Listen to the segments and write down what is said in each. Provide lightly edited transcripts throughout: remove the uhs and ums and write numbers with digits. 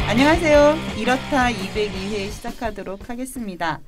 안녕하세요. 이렇다 202회 시작하도록 하겠습니다.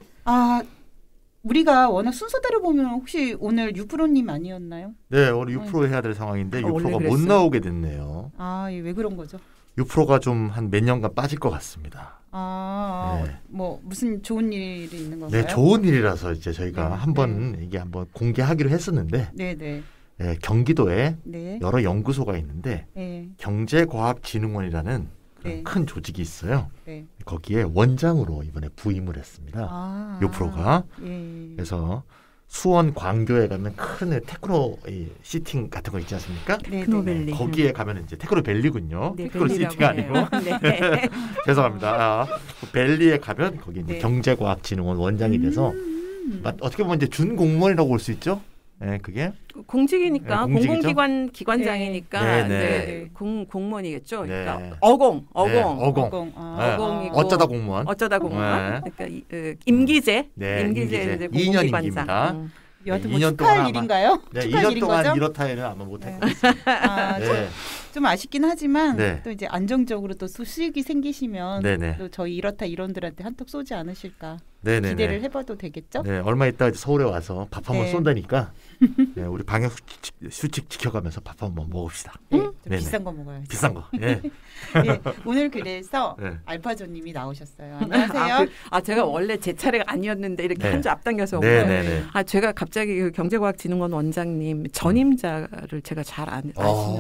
우리가 워낙 순서대로 보면 혹시 오늘 유프로님 아니었나요? 네, 오늘 유프로 해야 될 상황인데 유프로가 못 나오게 됐네요. 왜 그런 거죠? 유프로가 좀 한 몇 년간 빠질 것 같습니다. 네. 뭐 무슨 좋은 일이 있는 건가요? 네, 좋은 일이라서 이제 저희가 한번 공개하기로 했었는데, 네, 경기도에 네. 여러 연구소가 있는데 네. 경제과학진흥원이라는 네. 큰 조직이 있어요. 네. 거기에 원장으로 이번에 부임을 했습니다. 유프로가. 예. 그래서 수원 광교에 가면 큰 테크노 시팅 같은 거 있지 않습니까? 테크노밸리. 거기에 가면 이제 테크노밸리군요. 네, 테크노 시티가 아니고. 네. 죄송합니다. 밸리에 가면 거기 이제 네. 경제과학진흥원 원장이 돼서 어떻게 보면 이제 준 공무원이라고 볼 수 있죠. 네, 그게 공직이니까 네, 공직이죠? 공공기관 기관장이니까 네, 이제 네. 공무원이겠죠. 네. 그러니까 어공. 네, 어공이고 어쩌다 공무원. 어쩌다 공무원. 네. 그러니까 임기제. 네, 임기제 이제 2년 공공기관장. 임기입니다. 여하튼 2년 축하할 동안 일인가요? 네, 축하할 2년 일인 동안 거죠? 이렇다에는 아마 못할 것 같습니다. 네. 좀 아쉽긴 하지만 네. 또 이제 안정적으로 또 수익이 생기시면 네네. 또 저희 이렇다 이론들한테 한턱 쏘지 않으실까 네네네. 기대를 해봐도 되겠죠? 네, 얼마 있다 이제 서울에 와서 밥 한번 네. 쏜다니까 네, 우리 방역 수칙 지켜가면서 밥 한번 먹읍시다. 네, 좀 네네. 비싼 거 먹어야죠. 비싼 거. 예. 예, 오늘 그래서 네. 알파조님이 나오셨어요. 안녕하세요. 제가 원래 제 차례가 아니었는데 이렇게 네. 한 주 앞당겨서 온 네, 거예요. 네, 네. 제가 갑자기 그 경제과학진흥원 원장님 전임자를 제가 잘 아시는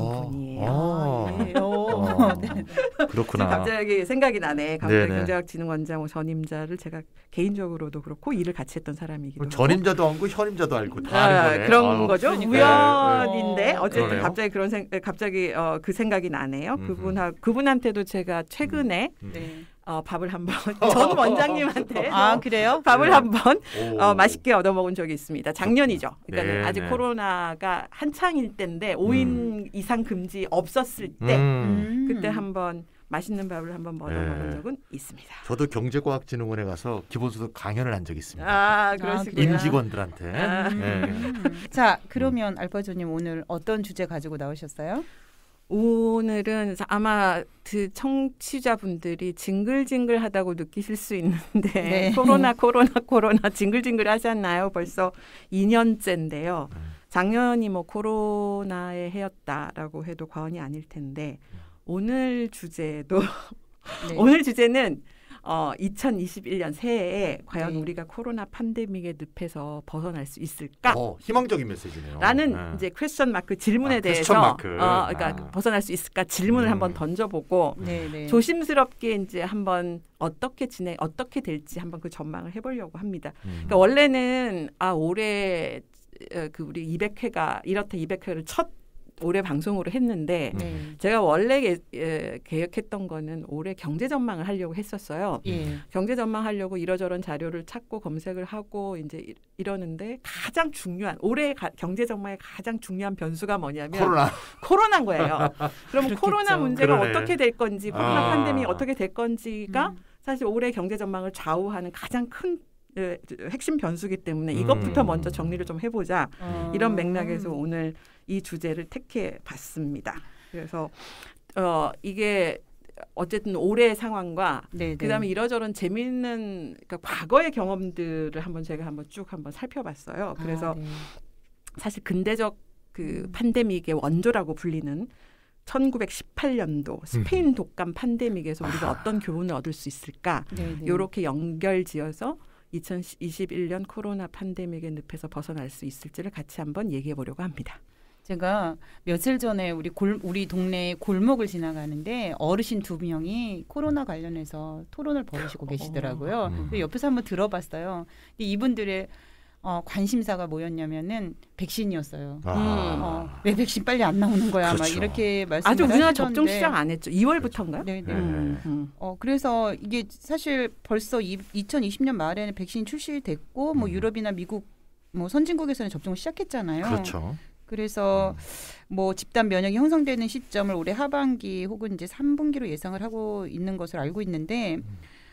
분이에요. 네. 네. 그렇구나. 갑자기 생각이 나네. 네네. 경제과학진흥원장 전임자를 제가 개인적으로도 그렇고 일을 같이 했던 사람이기도 하고. 전임자도 알고 현임자도 알고 다 아는 거네. 그런 아유. 거죠. 그러니까요. 우연인데 어쨌든 그러네요. 갑자기 그 생각이 나네요. 그분한테도 제가 최근에 네. 밥을 한번 전 원장님한테 그래요? 밥을 네. 한번 오. 맛있게 얻어먹은 적이 있습니다. 작년이죠. 그러니까 네, 아직 네. 코로나가 한창일 때인데 5인 이상 금지 없었을 때 그때 한번 맛있는 밥을 한번 얻어먹은 네. 적은 있습니다. 저도 경제과학진흥원에 가서 기본소득 강연을 한 적이 있습니다. 그러시구나. 임직원들한테. 네. 자, 그러면 알파조님 오늘 어떤 주제 가지고 나오셨어요? 오늘은 아마 그 청취자분들이 징글징글하다고 느끼실 수 있는데 네. 코로나 징글징글 하지 않나요? 벌써 2년째인데요. 작년이 코로나의 해였다라고 해도 과언이 아닐 텐데 오늘 주제도 네. 오늘 주제는 2021년 새해에 과연 네. 우리가 코로나 팬데믹의 늪에서 벗어날 수 있을까? 희망적인 메시지네요. 라는 네. 이제 퀘스천 마크 질문에 대해서 퀘스천 마크. 그러니까 벗어날 수 있을까 질문을 한번 던져보고 네. 조심스럽게 이제 한번 어떻게 될지 한번 그 전망을 해보려고 합니다. 그러니까 원래는 올해 그 우리 200회가 이렇다 200회를 첫 올해 방송으로 했는데 네. 제가 원래 계획했던 거는 올해 경제 전망을 하려고 했었어요. 예. 경제 전망하려고 이러저런 자료를 찾고 검색을 하고 이제 이러는데 가장 중요한 올해 경제 전망의 가장 중요한 변수가 뭐냐면 코로나인 거예요. 그럼 코로나 문제가 그러네. 어떻게 될 건지 코로나 팬데믹이 어떻게 될 건지가 사실 올해 경제 전망을 좌우하는 가장 큰 핵심 변수기 때문에 이것부터 먼저 정리를 좀 해보자. 이런 맥락에서 오늘 이 주제를 택해 봤습니다. 그래서 이게 어쨌든 올해의 상황과 그다음에 이러저런 재미있는 그러니까 과거의 경험들을 제가 쭉 살펴봤어요. 그래서 사실 근대적 그 팬데믹의 원조라고 불리는 1918년도 스페인 독감 팬데믹에서 우리가 어떤 교훈을 얻을 수 있을까? 이렇게 연결지어서 2021년 코로나 팬데믹의 늪에서 벗어날 수 있을지를 같이 한번 얘기해 보려고 합니다. 제가 며칠 전에 우리 동네 골목을 지나가는데 어르신 2명이 코로나 관련해서 토론을 벌이시고 계시더라고요. 옆에서 한번 들어봤어요. 근데 이분들의 관심사가 뭐였냐면은 백신이었어요. 왜 백신 빨리 안 나오는 거야? 그렇죠. 막 이렇게 말씀을 아직 우리나라 하시던데. 접종 시작 안 했죠. 2월부터인가요? 네. 네. 그래서 이게 사실 벌써 2020년 말에는 백신이 출시됐고 뭐 유럽이나 미국 뭐 선진국에서는 접종을 시작했잖아요. 그렇죠. 그래서 뭐 집단 면역이 형성되는 시점을 올해 하반기 혹은 이제 3분기로 예상을 하고 있는 것을 알고 있는데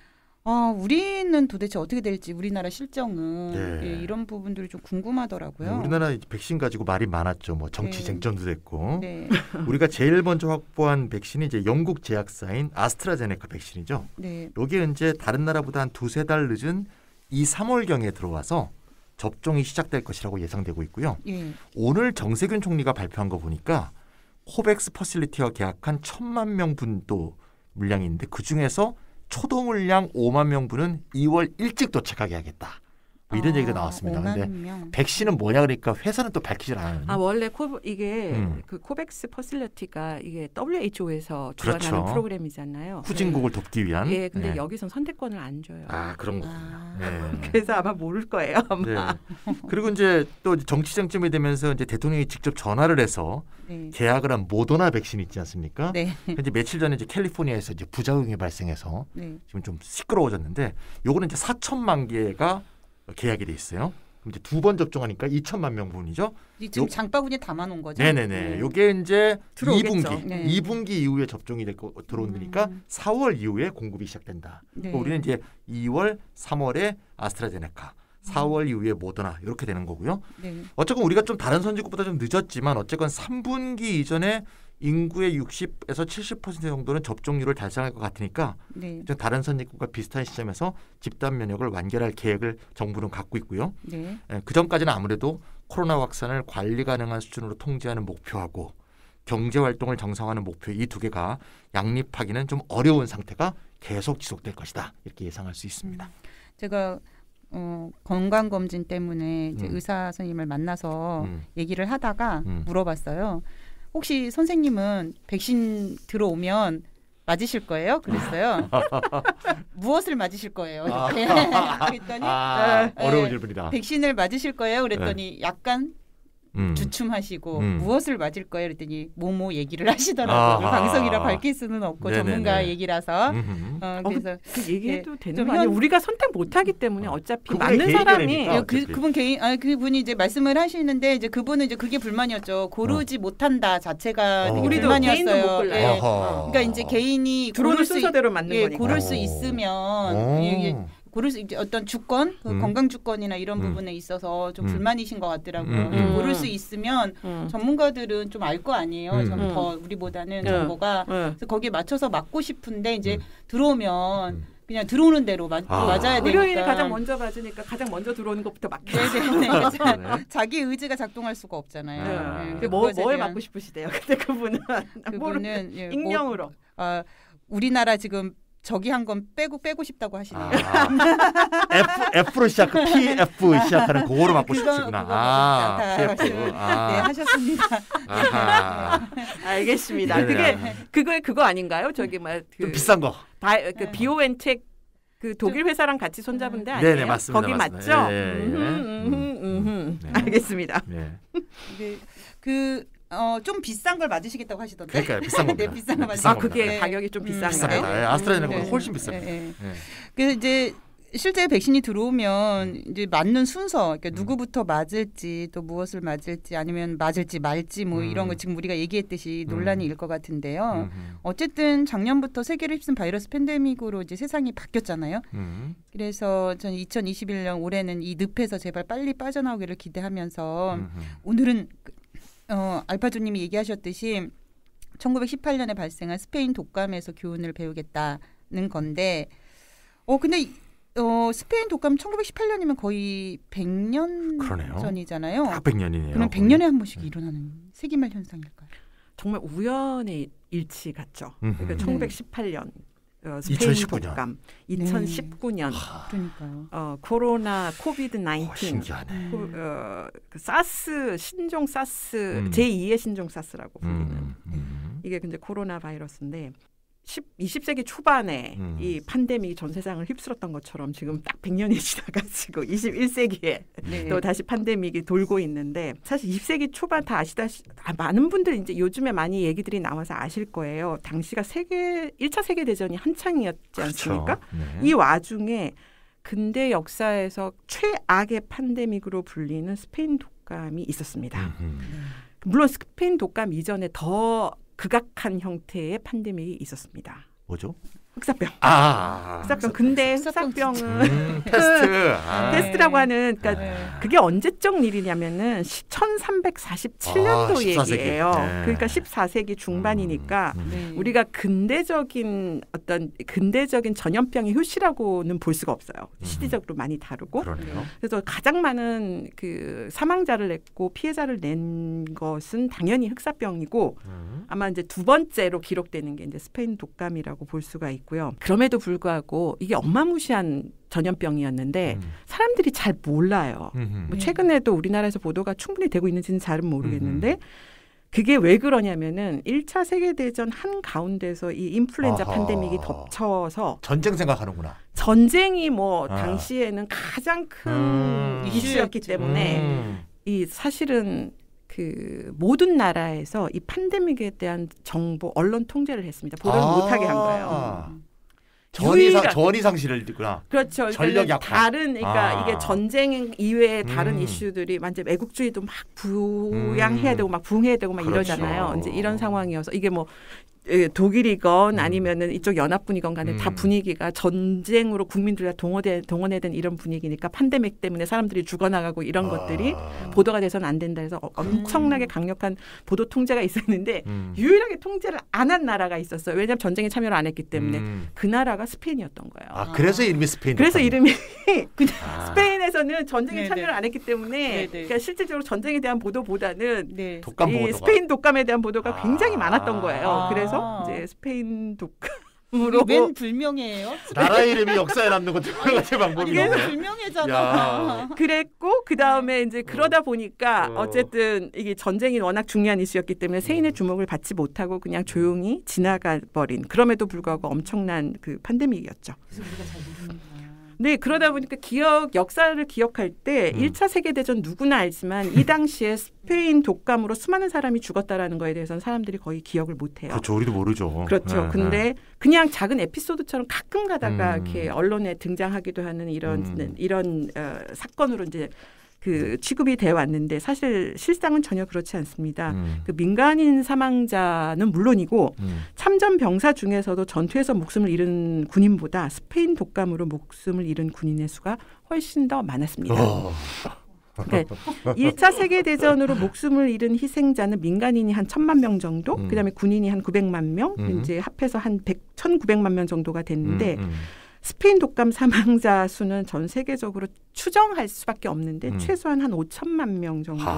우리는 도대체 어떻게 될지 우리나라 실정은 네. 예, 이런 부분들이 좀 궁금하더라고요. 네, 우리나라 이제 백신 가지고 말이 많았죠. 뭐 정치 네. 쟁점도 됐고. 네. 우리가 제일 먼저 확보한 백신이 이제 영국 제약사인 아스트라제네카 백신이죠. 네. 여기에 이제 다른 나라보다 한 2-3달 늦은 2-3월경에 들어와서 접종이 시작될 것이라고 예상되고 있고요. 예. 오늘 정세균 총리가 발표한 거 보니까 코백스 퍼실리티와 계약한 1,000만 명분도 물량이 있는데 그중에서 초도 물량 5만 명분은 2월 일찍 도착하게 하겠다. 뭐 이런 얘기가 나왔습니다. 5만 근데 명. 백신은 뭐냐 그러니까 회사는 또 밝히질 않아요. 원래 이게 그 코백스 퍼실리티가 이게 WHO에서 주관하는 그렇죠. 프로그램이잖아요. 후진국을 돕기 위한. 예, 근데 네. 여기선 선택권을 안 줘요. 그런 거군요. 네. 그래서 아마 모를 거예요. 아마. 네. 그리고 이제 또 정치 쟁점이 되면서 이제 대통령이 직접 전화를 해서 네. 계약을 한 모더나 백신 있지 않습니까? 네. 이제 며칠 전에 이제 캘리포니아에서 이제 부작용이 발생해서 네. 지금 좀 시끄러워졌는데 요거는 이제 4천만 개가 계약이 돼 있어요. 그럼 이제 2번 접종하니까 2천만 명분이죠. 지금 장바구니에 담아놓은 거죠? 네네네. 요게 이제 들어오겠죠. 2분기, 네. 2분기 이후에 접종이 들어오니까 4월 이후에 공급이 시작된다. 네. 우리는 이제 2월, 3월에 아스트라제네카, 4월 이후에 모더나 이렇게 되는 거고요. 네. 어쨌건 우리가 좀 다른 선진국보다 좀 늦었지만 어쨌건 3분기 이전에 인구의 60에서 70% 정도는 접종률을 달성할 것 같으니까 네. 좀 다른 선진국과 비슷한 시점에서 집단 면역을 완결할 계획을 정부는 갖고 있고요. 네. 그 전까지는 아무래도 코로나 확산을 관리 가능한 수준으로 통제하는 목표하고 경제 활동을 정상화하는 목표 이 두 개가 양립하기는 좀 어려운 상태가 계속 지속될 것이다. 이렇게 예상할 수 있습니다. 제가 건강검진 때문에 이제 의사 선생님을 만나서 얘기를 하다가 물어봤어요. 혹시 선생님은 백신 들어오면 맞으실 거예요? 그랬어요. 무엇을 맞으실 거예요? 이렇게 그랬더니 어려운 질문이다. 백신을 맞으실 거예요? 그랬더니 약간 주춤하시고 무엇을 맞을 거예요? 그랬더니 뭐뭐 얘기를 하시더라고요. 방송이라 밝힐 수는 없고 네네네. 전문가 얘기라서 그래서 그 얘기해도 되는 좀 거 아니에요? 우리가 선택 못하기 때문에 어차피 그분의 맞는 사람이 개인이니까. 그분 개인 그분이 이제 말씀을 하시는데 이제 그분은 이제 그게 불만이었죠. 고르지 못한다 자체가 되게 우리도 불만이었어요. 개인도 못 골라요. 예. 어허. 그러니까 이제 개인이 들어오는 고를 수 순서대로 맞는 예, 거니까. 고를 수 있으면 이게 고를 수 어떤 주권, 건강 주권이나 이런 부분에 있어서 좀 불만이신 것 같더라고요. 고를 수 있으면 전문가들은 좀 알 거 아니에요. 좀 더 우리보다는 정보가 그래서 거기에 맞춰서 맞고 싶은데 이제 들어오면 그냥 들어오는 대로 맞아야 되니까. 의료인이 가장 먼저 맞으니까 가장 먼저 들어오는 것부터 맞게. 네네. 그래서 자기 의지가 작동할 수가 없잖아요. 네. 뭘 맞고 싶으시대요? 근데 그분은 예, 익명으로. 우리나라 지금 저기 한 건 빼고 싶다고 하시네요. F로 PF 시작하는 그거로 맞고 싶으시구나. PF. 네, 하셨습니다. 알겠습니다. 그거 아닌가요? 저기 좀 비싼 거. 비오엔텍 그 독일 회사랑 같이 손잡은 데 아니에요? 네네, 맞습니다. 거기 맞습니다. 맞죠? 네. 알겠습니다. 네. 좀 비싼 걸 맞으시겠다고 하시던데. 그러니까 비싼 겁니다. 네, 비싼 거 비싼 맞으시겠다. 그게 네. 가격이 좀 비싼가요? 비쌉니다. 아스트라제네카가 훨씬 비쌉니다. 네. 그래서 이제 실제 백신이 들어오면 이제 맞는 순서, 그러니까 누구부터 맞을지 또 무엇을 맞을지 아니면 맞을지 말지 뭐 이런 거 지금 우리가 얘기했듯이 논란이 일 것 같은데요. 어쨌든 작년부터 세계를 휩쓴 바이러스 팬데믹으로 이제 세상이 바뀌었잖아요. 그래서 전 2021년 올해는 이 늪에서 제발 빨리 빠져나오기를 기대하면서 오늘은 알파조님이 얘기하셨듯이 1918년에 발생한 스페인 독감에서 교훈을 배우겠다는 건데, 근데 스페인 독감 1918년이면 거의 100년 그러네요. 전이잖아요. 딱 100년이네요. 그럼 100년에 한 번씩 일어나는 세기말 현상일까요? 정말 우연의 일치 같죠. 그러니까 1918년 스페인 2019년. 독감, 2019년 그러니까요. 코로나 코비드-19, 신기하네. 그 사스 신종 사스 제2의 신종 사스라고 불리는 이게 근데 코로나 바이러스인데 20세기 초반에 이 팬데믹이 전 세상을 휩쓸었던 것처럼 지금 딱 100년이 지나가지고 21세기에 또 다시 팬데믹이 돌고 있는데 사실 20세기 초반 다 아시다시피 많은 분들이 이제 요즘에 많이 얘기들이 나와서 아실 거예요. 당시가 1차 세계대전이 한창이었지 않습니까? 그렇죠. 네. 이 와중에 근대 역사에서 최악의 팬데믹으로 불리는 스페인 독감이 있었습니다. 물론 스페인 독감 이전에 더 극악한 형태의 팬데믹이 있었습니다. 뭐죠? 흑사병. 아. 흑사병. 근데 흑사병은 패스트. 패스트라고 하는 그러니까 그게 언제적 일이냐면은 1347년도 얘기예요. 그러니까 14세기 중반이니까 우리가 근대적인 전염병의 효시라고는 볼 수가 없어요. 시대적으로 많이 다르고. 그러네요. 그래서 가장 많은 그 사망자를 냈고 피해자를 낸 것은 당연히 흑사병이고 아마 이제 두 번째로 기록되는 게 이제 스페인 독감이라고 볼 수가 있고요. 그럼에도 불구하고 이게 어마무시한 전염병이었는데 사람들이 잘 몰라요. 뭐 최근에도 우리나라에서 보도가 충분히 되고 있는지는 잘은 모르겠는데 그게 왜 그러냐면은 1차 세계대전 한가운데서 이 인플루엔자 팬데믹이 덮쳐서 전쟁 생각하는구나. 전쟁이 뭐 당시에는 가장 큰 이슈였기 때문에 이 사실은 그 모든 나라에서 이 팬데믹에 대한 정보 언론 통제를 했습니다. 보도를 못하게 한 거예요. 전이 상실을 듣구나. 그렇죠. 전력 약화. 다른 그러니까 이게 전쟁 이외의 다른 이슈들이 완전 애국주의도 막 부양해야 되고 막 부흥해야 되고 막 그렇죠. 이러잖아요. 이제 이런 상황이어서 이게 뭐 독일이건 아니면은 이쪽 연합군이건 간에 다 분위기가 전쟁으로 국민들이 동원해야 되는 이런 분위기니까 팬데믹 때문에 사람들이 죽어나가고 이런 것들이 보도가 돼서는 안 된다 해서 엄청나게 강력한 보도 통제가 있었는데 유일하게 통제를 안 한 나라가 있었어요. 왜냐하면 전쟁에 참여를 안 했기 때문에 그 나라가 스페인이었던 거예요. 그래서 이름이 스페인. 그래서 이름이 스페인에서는 전쟁에 참여를 안 했기 때문에 그러니까 실질적으로 전쟁에 대한 보도보다는 이 스페인 독감에 대한 보도가 굉장히 많았던 거예요. 그래서 이제 스페인 독감으로 웬 불명예예요? 나라 이름이 역사에 남는 것도 여러 가지 방법이 이게 있네. 불명예잖아. 그랬고 그 다음에 이제 그러다 보니까 어쨌든 이게 전쟁이 워낙 중요한 이슈였기 때문에 세인의 주목을 받지 못하고 그냥 조용히 지나가 버린 그럼에도 불구하고 엄청난 그 팬데믹이었죠. 네, 그러다 보니까 역사를 기억할 때 1차 세계대전 누구나 알지만 이 당시에 스페인 독감으로 수많은 사람이 죽었다라는 거에 대해서는 사람들이 거의 기억을 못해요. 그렇죠. 우리도 모르죠. 그렇죠. 근데 그냥 작은 에피소드처럼 가끔 가다가 이렇게 언론에 등장하기도 하는 이런 사건으로 이제 그 취급이 되어 왔는데 사실 실상은 전혀 그렇지 않습니다. 그 민간인 사망자는 물론이고 참전 병사 중에서도 전투에서 목숨을 잃은 군인보다 스페인 독감으로 목숨을 잃은 군인의 수가 훨씬 더 많았습니다. 그러니까 1차 세계대전으로 목숨을 잃은 희생자는 민간인이 한 1,000만 명 정도, 그다음에 군인이 한 900만 명, 이제 합해서 한 1,900만 명 정도가 됐는데 스페인 독감 사망자 수는 전 세계적으로 추정할 수밖에 없는데 최소한 한 5천만 명 정도로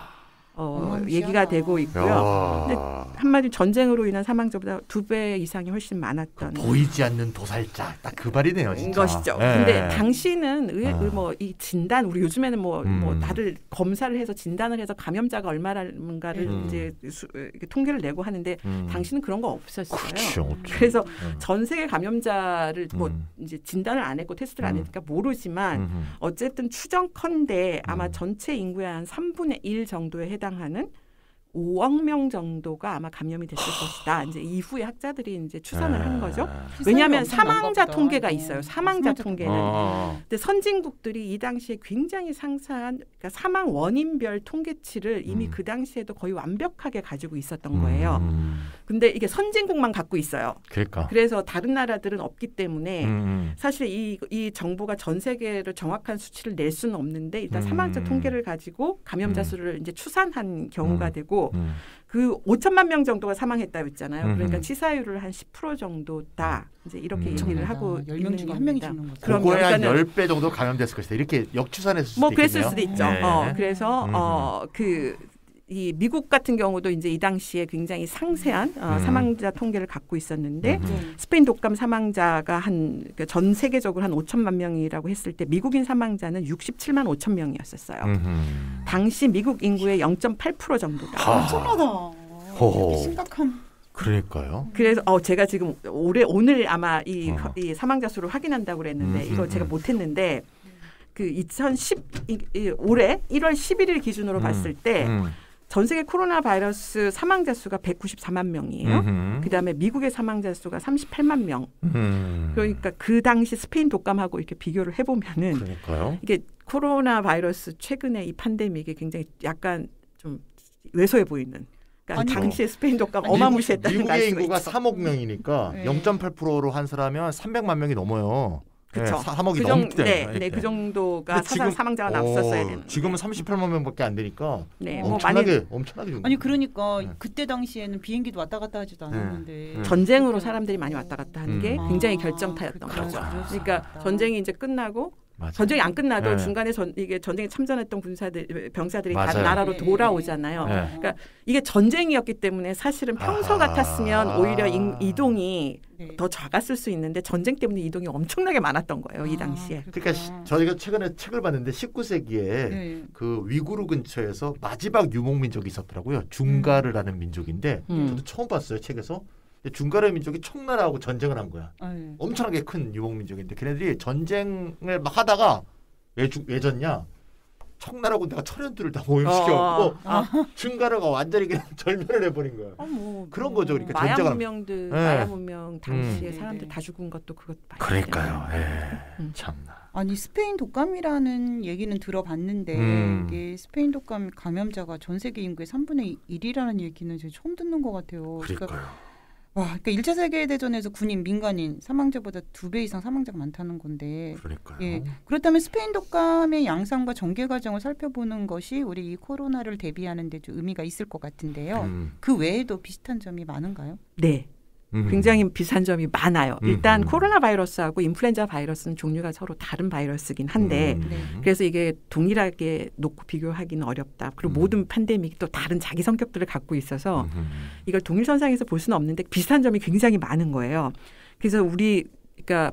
얘기가 되고 있고요. 근데 한마디로 전쟁으로 인한 사망자보다 2배 이상이 훨씬 많았던 보이지 않는 도살자 딱 그 말이네요, 진짜. 것이죠. 근데 당시는 뭐 이 진단 우리 요즘에는 뭐 다들 검사를 해서 진단을 해서 감염자가 얼마인가를 이제 통계를 내고 하는데 당시는 그런 거 없었어요. 그렇죠. 그래서 전 세계 감염자를 뭐 이제 진단을 안 했고 테스트를 안 했으니까 모르지만 어쨌든 추정컨대 아마 전체 인구의 한 3분의 1 정도에 해당하는 5억 명 정도가 아마 감염이 됐을 것이다. 이제 이후에 학자들이 이제 추산을 한 거죠. 왜냐하면 사망자 통계가 있어요. 사망자 통계는. 근데 선진국들이 이 당시에 굉장히 상세한 그러니까 사망 원인별 통계치를 이미 그 당시에도 거의 완벽하게 가지고 있었던 거예요. 근데 이게 선진국만 갖고 있어요. 그러니까. 그래서 다른 나라들은 없기 때문에 사실 이 정보가 전 세계를 정확한 수치를 낼 수는 없는데 일단 사망자 통계를 가지고 감염자 수를 이제 추산한 경우가 되고 그 5천만 명 정도가 사망했다고 했잖아요. 그러니까 치사율을 한 10% 정도다. 이제 이렇게 얘기를 하고 10명 중에 한 명이 죽는 거죠. 그거에 한 10배 정도 감염됐을 것이다. 이렇게 역추산했을 수도 뭐 있겠네요. 그랬을 수도 있죠. 그래서 이 미국 같은 경우도 이제 이 당시에 굉장히 상세한 사망자 통계를 갖고 있었는데 스페인 독감 사망자가 전 세계적으로 한 5천만 명이라고 했을 때 미국인 사망자는 67만 5천 명이었었어요. 당시 미국 인구의 0.8% 정도다. 엄청나다. 심각한. 그러니까요. 그래서 제가 지금 오늘 아마 이 사망자 수를 확인한다고 그랬는데 이거 제가 못했는데 그 올해 1월 11일 기준으로 봤을 때 전 세계 코로나 바이러스 사망자 수가 194만 명이에요. 그다음에 미국의 사망자 수가 38만 명. 그러니까 그 당시 스페인 독감하고 이렇게 비교를 해보면은 그러니까요. 이게 코로나 바이러스 최근에 이 팬데믹이 굉장히 약간 좀 왜소해 보이는 그러니까 아니, 당시에 스페인 독감 어마무시했다는 걸 알 미국의 수가 인구가 있죠. 3억 명이니까 네. 0.8%로 환수하면 300만 명이 넘어요. 그렇죠. 3억이 넘기 때문에. 네, 그 정도가 지금 사망자가 앞섰어야 되는. 지금은 38만 명밖에 안 되니까 네, 엄청나게 준 아니 거예요. 그러니까 네. 그때 당시에는 비행기도 왔다 갔다 하지도 않았는데 네. 전쟁으로 사람들이 많이 왔다 갔다 하는 게 굉장히 아, 결정타였던 그렇죠. 거죠. 그럴 수 그러니까 있다. 전쟁이 이제 끝나고 맞아요. 전쟁이 안 끝나도 네. 중간에 이게 전쟁에 참전했던 병사들이 맞아요. 다른 나라로 네, 돌아오잖아요. 네. 그러니까 이게 전쟁이었기 때문에 사실은 평소 아하. 같았으면 오히려 이동이 네. 더 작았을 수 있는데 전쟁 때문에 이동이 엄청나게 많았던 거예요. 이 당시에. 그러니까 저희가 최근에 책을 봤는데 19세기에 네. 그 위구르 근처에서 마지막 유목 민족이 있었더라고요. 중가르라는 민족인데 저도 처음 봤어요 책에서. 중가르 민족이 청나라하고 전쟁을 한 거야. 네. 엄청나게 큰 유목 민족인데 걔네들이 전쟁을 막 하다가 왜 졌냐? 청나라 군대가 천연두를 다 오염시켜갖고 중가르가 완전히 그냥 절멸을 해버린 거야. 그런 거죠. 그러니까 마약 전쟁을 문명들, 네. 마약 문명 당시에 네, 사람들 네. 다 죽은 것도 그것 많이 그러니까요. 때문에. 참나. 아니 스페인 독감이라는 얘기는 들어봤는데 이게 스페인 독감 감염자가 전 세계 인구의 3분의 1이라는 얘기는 제가 처음 듣는 것 같아요. 그러니까요. 그러니까 1차 세계대전에서 군인, 민간인 사망자보다 2배 이상 사망자가 많다는 건데 그러니까요. 예, 그렇다면 스페인 독감의 양상과 전개 과정을 살펴보는 것이 우리 이 코로나를 대비하는 데 좀 의미가 있을 것 같은데요. 그 외에도 비슷한 점이 많은가요? 네. 굉장히 비슷한 점이 많아요. 일단 코로나 바이러스하고 인플루엔자 바이러스는 종류가 서로 다른 바이러스긴 한데 그래서 이게 동일하게 놓고 비교하기는 어렵다. 그리고 모든 팬데믹이 또 다른 자기 성격들을 갖고 있어서 이걸 동일선상에서 볼 수는 없는데 비슷한 점이 굉장히 많은 거예요. 그래서 그러니까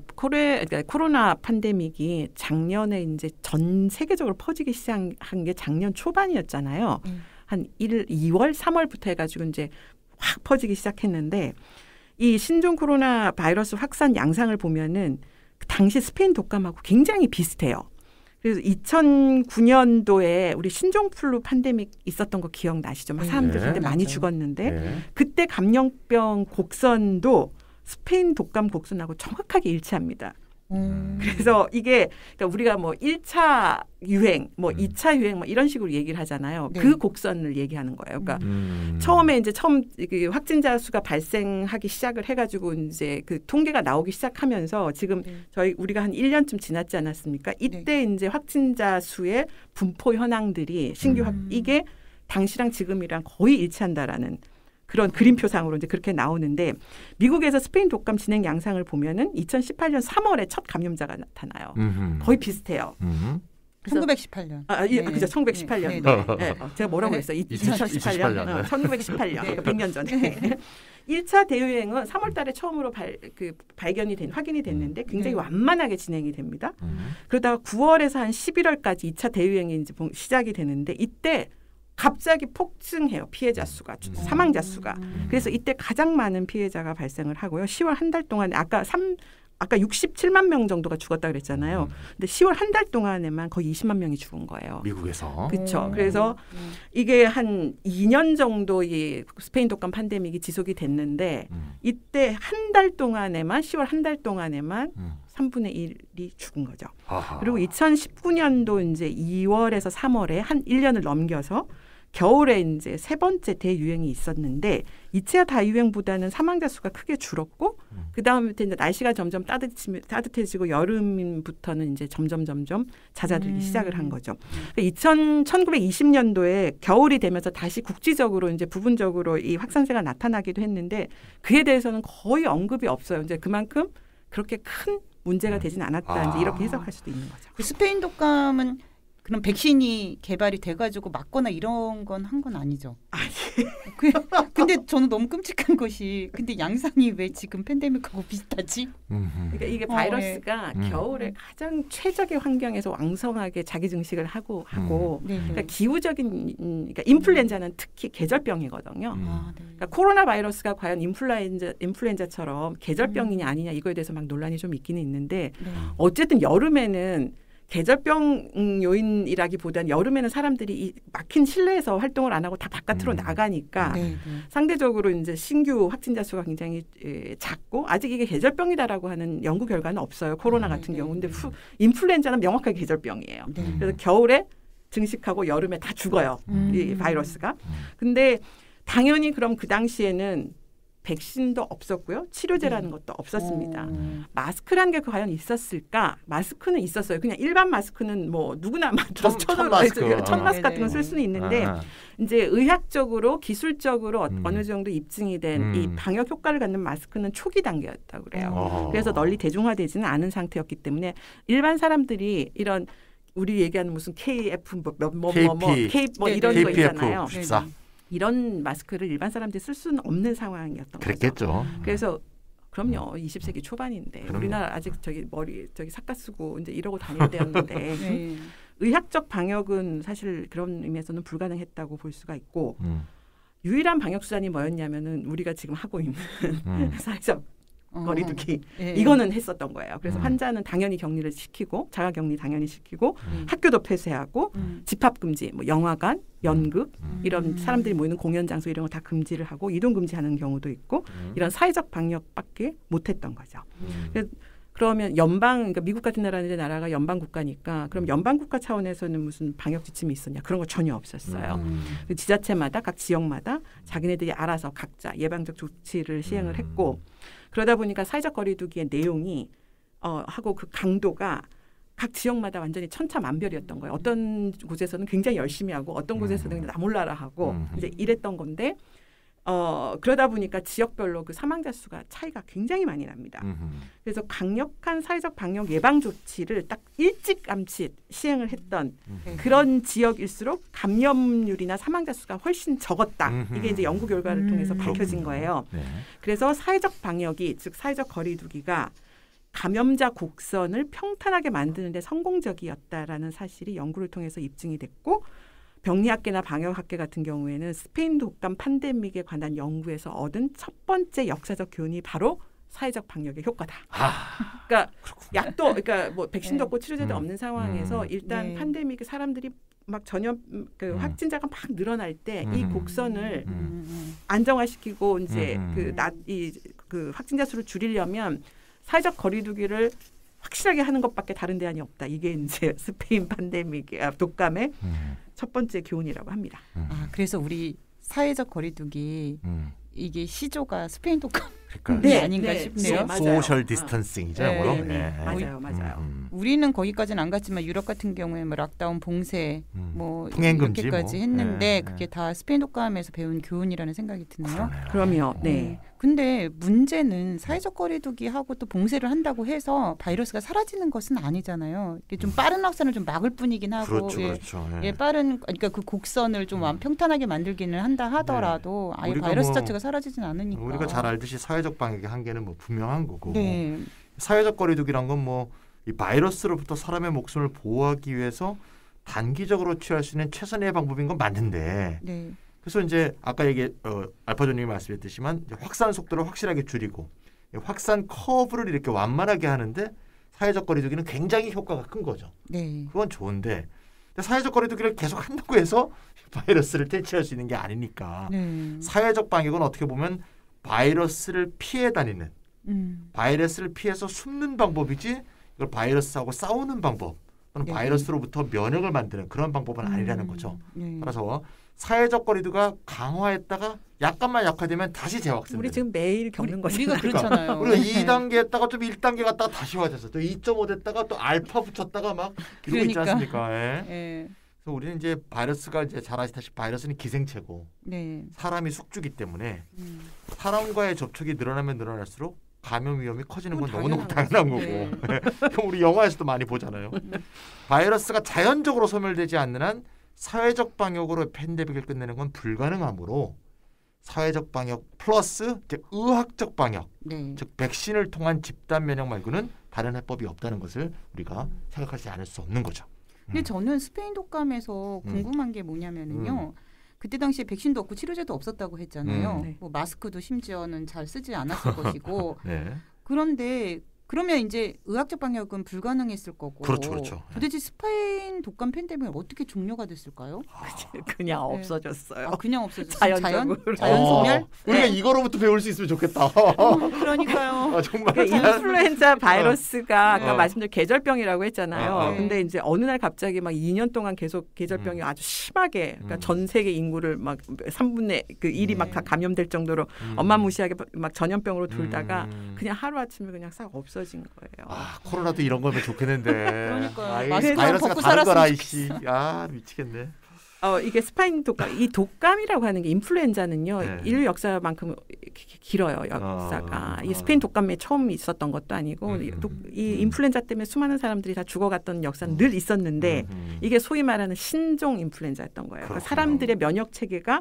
코로나 팬데믹이 작년에 이제 전 세계적으로 퍼지기 시작한 게 작년 초반이었잖아요. 한 2월, 3월부터 해가지고 이제 확 퍼지기 시작했는데 이 신종 코로나 바이러스 확산 양상을 보면은 당시 스페인 독감하고 굉장히 비슷해요. 그래서 2009년도에 우리 신종플루 팬데믹 있었던 거 기억나시죠? 막 사람들 그때 많이 죽었는데 그때 감염병 곡선도 스페인 독감 곡선하고 정확하게 일치합니다. 그래서 이게 그러니까 우리가 뭐 1차 유행, 뭐 2차 유행 뭐 이런 식으로 얘기를 하잖아요. 네. 그 곡선을 얘기하는 거예요. 그러니까 처음에 이제 그 확진자 수가 발생하기 시작을 해가지고 이제 그 통계가 나오기 시작하면서 지금 우리가 한 1년쯤 지났지 않았습니까? 이때 이제 확진자 수의 분포 현황들이 이게 당시랑 지금이랑 거의 일치한다라는 그런 그림표상으로 이제 그렇게 나오는데 미국에서 스페인 독감 진행 양상을 보면은 2018년 3월에 첫 감염자가 나타나요. 거의 비슷해요. 1918년. 그죠. 1918년. 네. 제가 뭐라고 했어요? 2018년. 1918년. 그러니까 100년 전에. 1차 대유행은 3월 달에 처음으로 확인이 됐는데 굉장히 완만하게 진행이 됩니다. 그러다가 9월에서 한 11월까지 2차 대유행이 이제 시작이 되는데 이때 갑자기 폭증해요. 피해자 수가, 사망자 수가. 그래서 이때 가장 많은 피해자가 발생을 하고요. 10월 한 달 동안에 아까 67만 명 정도가 죽었다 그랬잖아요. 근데 10월 한 달 동안에만 거의 20만 명이 죽은 거예요. 미국에서. 그렇죠. 그래서 이게 한 2년 정도 이 스페인 독감 팬데믹이 지속이 됐는데 이때 한 달 동안에만 10월 한 달 동안에만 3분의 1이 죽은 거죠. 아하. 그리고 2019년도 이제 2월에서 3월에 한 1년을 넘겨서 겨울에 이제 세 번째 대유행이 있었는데 2차 대유행보다는 사망자 수가 크게 줄었고 그다음부터 이제 날씨가 점점 따뜻해지고 여름부터는 이제 점점 잦아들기 시작을 한 거죠. 1920년도에 겨울이 되면서 다시 국지적으로 이제 부분적으로 이 확산세가 나타나기도 했는데 그에 대해서는 거의 언급이 없어요. 이제 그만큼 그렇게 큰 문제가 되진 않았다. 이제 이렇게 해석할 수도 있는 거죠. 그 스페인 독감은 그럼 백신이 개발이 돼가지고 맞거나 이런 건 한 건 아니죠? 아니. 근데 저는 너무 끔찍한 것이 근데 양상이 왜 지금 팬데믹하고 비슷하지? 그러니까 이게 바이러스가 겨울에 가장 최적의 환경에서 왕성하게 자기 증식을 하고 그러니까 기후적인 그러니까 인플루엔자는 특히 계절병이거든요. 그러니까 코로나 바이러스가 과연 인플루엔자처럼 계절병이냐 아니냐 이거에 대해서 막 논란이 좀 있기는 있는데 어쨌든 여름에는 계절병 요인이라기보다는 여름에는 사람들이 이 막힌 실내에서 활동을 안 하고 다 바깥으로 나가니까 상대적으로 이제 신규 확진자 수가 굉장히 작고 아직 이게 계절병이다라고 하는 연구 결과는 없어요. 코로나 같은 경우. 근데 인플루엔자는 명확하게 계절병이에요. 그래서 겨울에 증식하고 여름에 다 죽어요. 이 바이러스가. 근데 당연히 그럼 그 당시에는 백신도 없었고요. 치료제라는 것도 없었습니다. 마스크라는 게 과연 있었을까? 마스크는 있었어요. 그냥 일반 마스크는 뭐 누구나 만들어서 천 마스크 같은 건 쓸 수는 있는데 이제 의학적으로 기술적으로 어느 정도 입증이 된 이 방역 효과를 갖는 마스크는 초기 단계였다고 그래요. 그래서 널리 대중화되지는 않은 상태였기 때문에 일반 사람들이 이런 우리 얘기하는 무슨 KF K 이런 거 있잖아요. 94. 이런 마스크를 일반 사람들이 쓸 수는 없는 상황이었던 그랬겠죠. 거죠. 그래서 그럼요. 20세기 초반인데 그럼요. 우리나라 아직 머리 삭가 쓰고 이제 이러고 다닐 때였는데 의학적 방역은 사실 그런 의미에서는 불가능했다고 볼 수가 있고 유일한 방역 수단이 뭐였냐면은 우리가 지금 하고 있는 사회적 거리두기 이거는 했었던 거예요. 그래서 환자는 당연히 격리를 시키고 자가격리 당연히 시키고 학교도 폐쇄하고 집합금지, 뭐 영화관, 연극 이런 사람들이 모이는 공연 장소 이런 거 다 금지를 하고 이동 금지하는 경우도 있고 이런 사회적 방역밖에 못했던 거죠. 그러면 그러니까 미국 같은 나라가 연방 국가니까 그럼 연방 국가 차원에서는 무슨 방역 지침이 있었냐? 그런 거 전혀 없었어요. 그 지자체마다 각 지역마다 자기네들이 알아서 각자 예방적 조치를 시행을 했고 그러다 보니까 사회적 거리두기의 내용이 하고 그 강도가 각 지역마다 완전히 천차만별이었던 거예요. 어떤 곳에서는 굉장히 열심히 하고 어떤 곳에서는 나 몰라라 하고 이제 이랬던 건데 그러다 보니까 지역별로 그 사망자 수가 차이가 굉장히 많이 납니다. 그래서 강력한 사회적 방역 예방 조치를 딱 일찌감치 시행을 했던 그런 지역일수록 감염률이나 사망자 수가 훨씬 적었다. 이게 이제 연구 결과를 통해서 밝혀진 거예요. 그래서 사회적 방역이 즉 사회적 거리두기가 감염자 곡선을 평탄하게 만드는 데 성공적이었다라는 사실이 연구를 통해서 입증이 됐고 병리학계나 방역학계 같은 경우에는 스페인 독감 팬데믹에 관한 연구에서 얻은 첫 번째 역사적 교훈이 바로 사회적 방역의 효과다. 그러니까 약도 그러니까 뭐 백신도 없고 치료제도 없는 상황에서 일단 팬데믹에 사람들이 막 전염 그 확진자가 막 늘어날 때 이 곡선을 안정화시키고 이제 그 확진자 수를 줄이려면 사회적 거리두기를 확실하게 하는 것밖에 다른 대안이 없다. 이게 이제 스페인 팬데믹 독감의 첫 번째 교훈이라고 합니다. 그래서 우리 사회적 거리두기 이게 시조가 스페인 독감이 그러니까 아닌가 싶네요. 소셜 디스턴싱이죠. 맞아요. 우리는 거기까지는 안 갔지만 유럽 같은 경우에 뭐 락다운, 봉쇄, 뭐 통행금지 이렇게까지 했는데 그게 다 스페인 독감에서 배운 교훈이라는 생각이 드네요. 그럼요. 네. 근데 문제는 사회적 거리두기 하고 또 봉쇄를 한다고 해서 바이러스가 사라지는 것은 아니잖아요. 이게 좀 빠른 확산을 좀 막을 뿐이긴 하고, 그렇죠. 그러니까 그 곡선을 좀 평탄하게 만들기는 한다 하더라도 아예 바이러스 자체가 사라지진 않으니까. 우리가 잘 알듯이 사회적 방역의 한계는 뭐 분명한 거고, 사회적 거리두기란 건 뭐 이 바이러스로부터 사람의 목숨을 보호하기 위해서 단기적으로 취할 수 있는 최선의 방법인 건 맞는데. 그래서 이제 아까 알파조님이 말씀했듯이만 확산 속도를 확실하게 줄이고 확산 커브를 이렇게 완만하게 하는데 사회적 거리두기는 굉장히 효과가 큰 거죠. 그건 좋은데 사회적 거리두기를 계속 한다고 해서 바이러스를 퇴치할 수 있는 게 아니니까 사회적 방역은 어떻게 보면 바이러스를 피해 다니는 바이러스를 피해서 숨는 방법이지 이걸 바이러스하고 싸우는 방법 또는 바이러스로부터 면역을 만드는 그런 방법은 아니라는 거죠. 따라서 사회적 거리두기가 강화했다가 약간만 약화되면 다시 재확산. 우리 지금 매일 겪는 거죠. 우리가 그렇잖아요. 우리가 2단계 했다가 좀 1단계 갔다가 다시 화됐어. 또 2.5 됐다가 또 알파 붙였다가 막 이러고 있지 않습니까? 그래서 우리는 이제 바이러스가 이제 잘 아시다시피 바이러스는 기생체고 사람이 숙주기 때문에 사람과의 접촉이 늘어나면 늘어날수록 감염 위험이 커지는 건 너무너무 당연한 거고. 그럼 우리 영화에서도 많이 보잖아요. 바이러스가 자연적으로 소멸되지 않는 한 사회적 방역으로 팬데믹을 끝내는 건 불가능하므로 사회적 방역 플러스 의학적 방역, 즉 백신을 통한 집단 면역 말고는 다른 해법이 없다는 것을 우리가 생각하지 않을 수 없는 거죠. 근데 저는 스페인 독감에서 궁금한 게 뭐냐면은요. 그때 당시에 백신도 없고 치료제도 없었다고 했잖아요. 뭐 마스크도 심지어는 잘 쓰지 않았을 것이고. 그런데 그러면 이제 의학적 방역은 불가능했을 거고. 그렇죠. 도대체 스페인 독감 팬데믹이 어떻게 종료가 됐을까요? 그냥 없어졌어요. 그냥 없어졌어요. 자연적으로. 자연 소멸? 우리가 이거로부터 배울 수 있으면 좋겠다. 그러니까요. 정말. 인플루엔자 바이러스가 아까 말씀드린 계절병이라고 했잖아요. 네. 근데 이제 어느 날 갑자기 막 2년 동안 계속 계절병이 아주 심하게 그러니까 전 세계 인구를 막 3분의 1이 막 다 감염될 정도로 어마무시하게 막 전염병으로 돌다가 그냥 하루아침에 그냥 싹 없어진 거예요. 코로나도 이런 거면 좋겠는데. 그러니까요. 바이러스가 다른 거라 이씨. 미치겠네. 이게 스페인 독감, 이 독감이라고 하는 게 인플루엔자는요 인류 역사만큼 길어요. 역사가. 이 스페인 독감에 처음 있었던 것도 아니고 이 인플루엔자 때문에 수많은 사람들이 다 죽어갔던 역사는 늘 있었는데 이게 소위 말하는 신종 인플루엔자였던 거예요. 그러니까 사람들의 면역 체계가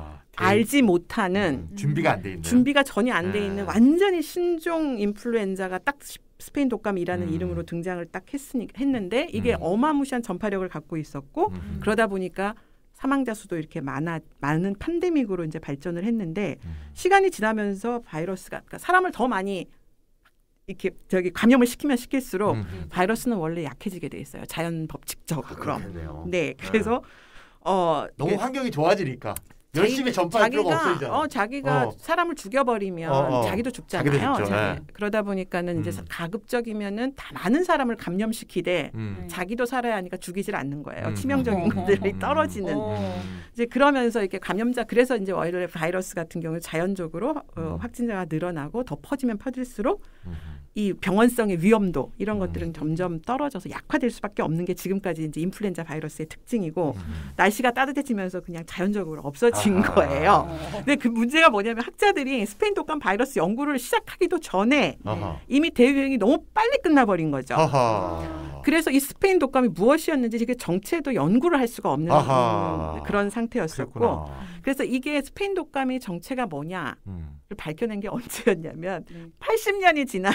알지 못하는 준비가 안 돼 있는 준비가 전혀 안 돼 있는 완전히 신종 인플루엔자가 딱 스페인 독감이라는 이름으로 등장을 딱 했는데 이게 어마무시한 전파력을 갖고 있었고 그러다 보니까 사망자 수도 이렇게 많은 팬데믹으로 이제 발전을 했는데 시간이 지나면서 바이러스가 그러니까 사람을 더 많이 이렇게 감염을 시키면 시킬수록 바이러스는 원래 약해지게 돼 있어요. 자연 법칙적으로. 네, 그래서 너무 환경이 좋아지니까. 열심히 전파할 필요가 없어지잖아. 자기가 사람을 죽여버리면 자기도 죽잖아요. 죽죠. 그러다 보니까는 이제 가급적이면은 다 많은 사람을 감염시키되 자기도 살아야 하니까 죽이질 않는 거예요. 치명적인 것들이 떨어지는. 이제 그러면서 이렇게 그래서 이제 원래 바이러스 같은 경우는 자연적으로 확진자가 늘어나고 더 퍼지면 퍼질수록 이 병원성의 위험도 이런 것들은 점점 떨어져서 약화될 수밖에 없는 게 지금까지 이제 인플루엔자 바이러스의 특징이고 날씨가 따뜻해지면서 그냥 자연적으로 없어진 거예요. 근데 그 문제가 뭐냐면 학자들이 스페인 독감 바이러스 연구를 시작하기도 전에 이미 대유행이 너무 빨리 끝나버린 거죠. 그래서 이 스페인 독감이 무엇이었는지 이게 정체도 연구를 할 수가 없는 그런 상태였었고 그랬구나. 그래서 이게 스페인 독감의 정체가 뭐냐를 밝혀낸 게 언제였냐면 80년이 지난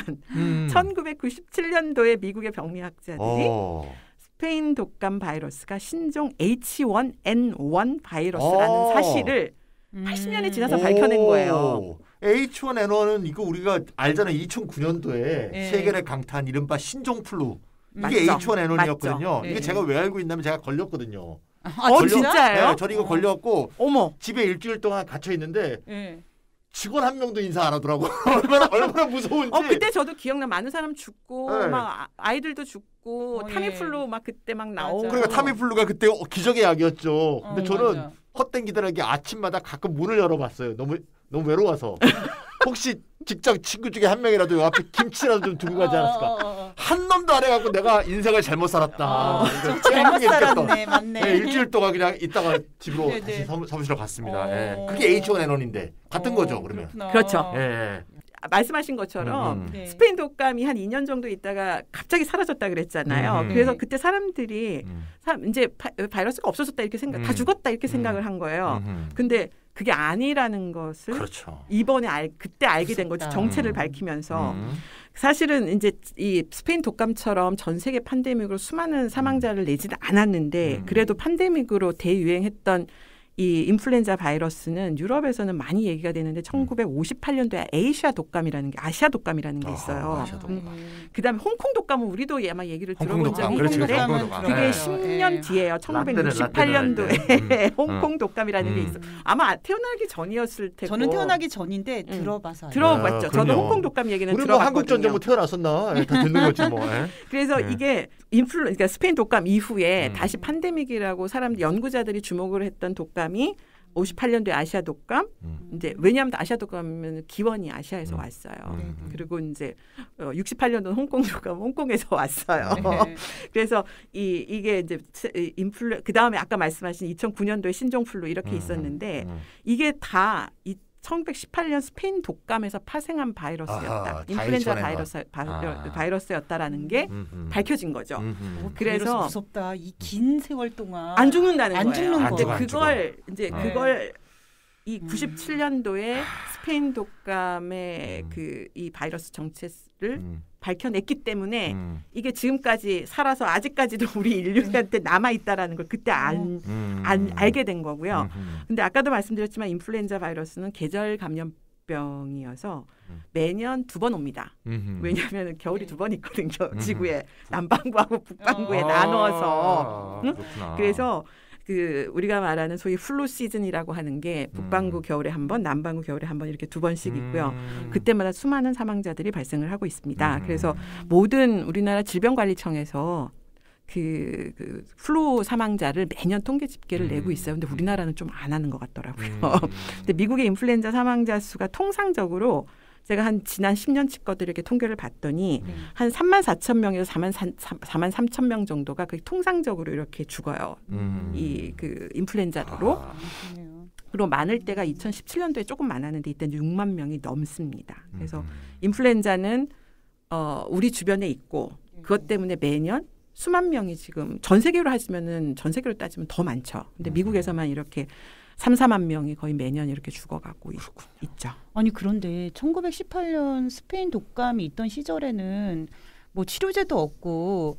1997년도에 미국의 병리학자들이 스페인 독감 바이러스가 신종 H1N1 바이러스라는 사실을 80년이 지나서 밝혀낸 거예요. H1N1은 이거 우리가 알잖아요. 2009년도에 세계를 강타한 이른바 신종플루. 이게 H1N1이었거든요. 이게 제가 왜 알고 있냐면 제가 걸렸거든요. 진짜요? 네, 저는 이거 걸려갖고 어머. 집에 일주일 동안 갇혀 있는데 직원 한 명도 인사 안 하더라고. 얼마나 무서운지. 그때 저도 기억나. 많은 사람 죽고 막 아이들도 죽고 타미플루 막 그때 막 나오고. 그러니까 타미플루가 그때 기적의 약이었죠. 근데 저는 헛땡기더라게 아침마다 가끔 문을 열어봤어요. 너무 외로워서. 혹시 직장 친구 중에 한 명이라도 요 앞에 김치라도 좀 두고 가지 않았을까. 한 놈도 안 해갖고 내가 인생을 잘못 살았다. 잘못 살았네. 맞네. 일주일 동안 그냥 있다가 집으로 다시 사무실로 갔습니다. 그게 H1N1인데 같은 거죠. 그러면. 그렇죠. 말씀하신 것처럼 스페인 독감이 한 2년 정도 있다가 갑자기 사라졌다 그랬잖아요. 그래서 그때 사람들이 이제 바이러스가 없어졌다 이렇게 다 죽었다 이렇게 생각을 한 거예요. 근데 그게 아니라는 것을 이번에 그때 알게 된 거죠. 정체를 밝히면서. 사실은 이제 이 스페인 독감처럼 전 세계 팬데믹으로 수많은 사망자를 내지는 않았는데 그래도 팬데믹으로 대유행했던 이 인플루엔자 바이러스는 유럽에서는 많이 얘기가 되는데 1958년도에 아시아 독감이라는 게 있어요. 그다음에 홍콩 독감은 우리도 아마 얘기를 들어본 적이 있는데 그게 10년 뒤에요. 1968년도에 홍콩 독감이라는 게 있어요. 아마 태어나기 전이었을 테고. 저는 태어나기 전인데 들어봤죠. 저도 홍콩 독감 얘기는 우리 들어봤거든요. 한국 전쟁 태어났었나? 다 듣는 거지 뭐. 그래서 이게 그러니까 스페인 독감 이후에 다시 팬데믹이라고 연구자들이 주목을 했던 독감이 58년도에 아시아 독감. 이제 왜냐하면 아시아 독감은 기원이 아시아에서 왔어요. 그리고 이제 68년도는 홍콩 독감 홍콩에서 왔어요. 그래서 이게 이제 그 다음에 아까 말씀하신 2009년도에 신종플루 이렇게 있었는데 이게 다 1918년 스페인 독감에서 파생한 바이러스였다. 인플루엔자 바이러스였다라는 게 밝혀진 거죠. 그래서 무섭다. 이 긴 세월 동안 안 죽는다는 거예요. 근데 그걸 이 97년도에 스페인 독감의 이 바이러스 정체를 밝혀냈기 때문에 이게 지금까지 살아서 아직까지도 우리 인류한테 남아 있다라는 걸 그때 알게 된 거고요. 근데 아까도 말씀드렸지만 인플루엔자 바이러스는 계절 감염 전염병이어서 매년 2번 옵니다. 왜냐하면 겨울이 2번 있거든요. 지구에 남반구하고 북반구에 나눠서. 그래서 그 우리가 말하는 소위 플루 시즌이라고 하는 게 북반구 겨울에 한 번, 남반구 겨울에 한 번 이렇게 2번씩 있고요. 그때마다 수많은 사망자들이 발생을 하고 있습니다. 그래서 모든 우리나라 질병관리청에서 그 플루 사망자를 매년 통계 집계를 내고 있어요. 근데 우리나라는 좀 안 하는 것 같더라고요. 근데 미국의 인플루엔자 사망자 수가 통상적으로 제가 한 지난 10년치 것들 이렇게 통계를 봤더니 한 34,000명에서 43,000명 정도가 그 통상적으로 이렇게 죽어요. 이 그 인플루엔자로. 그리고 많을 때가 2017년도에 조금 많았는데 이때는 6만 명이 넘습니다. 그래서 인플루엔자는 우리 주변에 있고 그것 때문에 매년 수만 명이 지금 전 세계로 하시면은 전 세계로 따지면 더 많죠. 근데 미국에서만 이렇게 3, 4만 명이 거의 매년 이렇게 죽어가고 있죠. 아니 그런데 1918년 스페인 독감이 있던 시절에는 뭐 치료제도 없고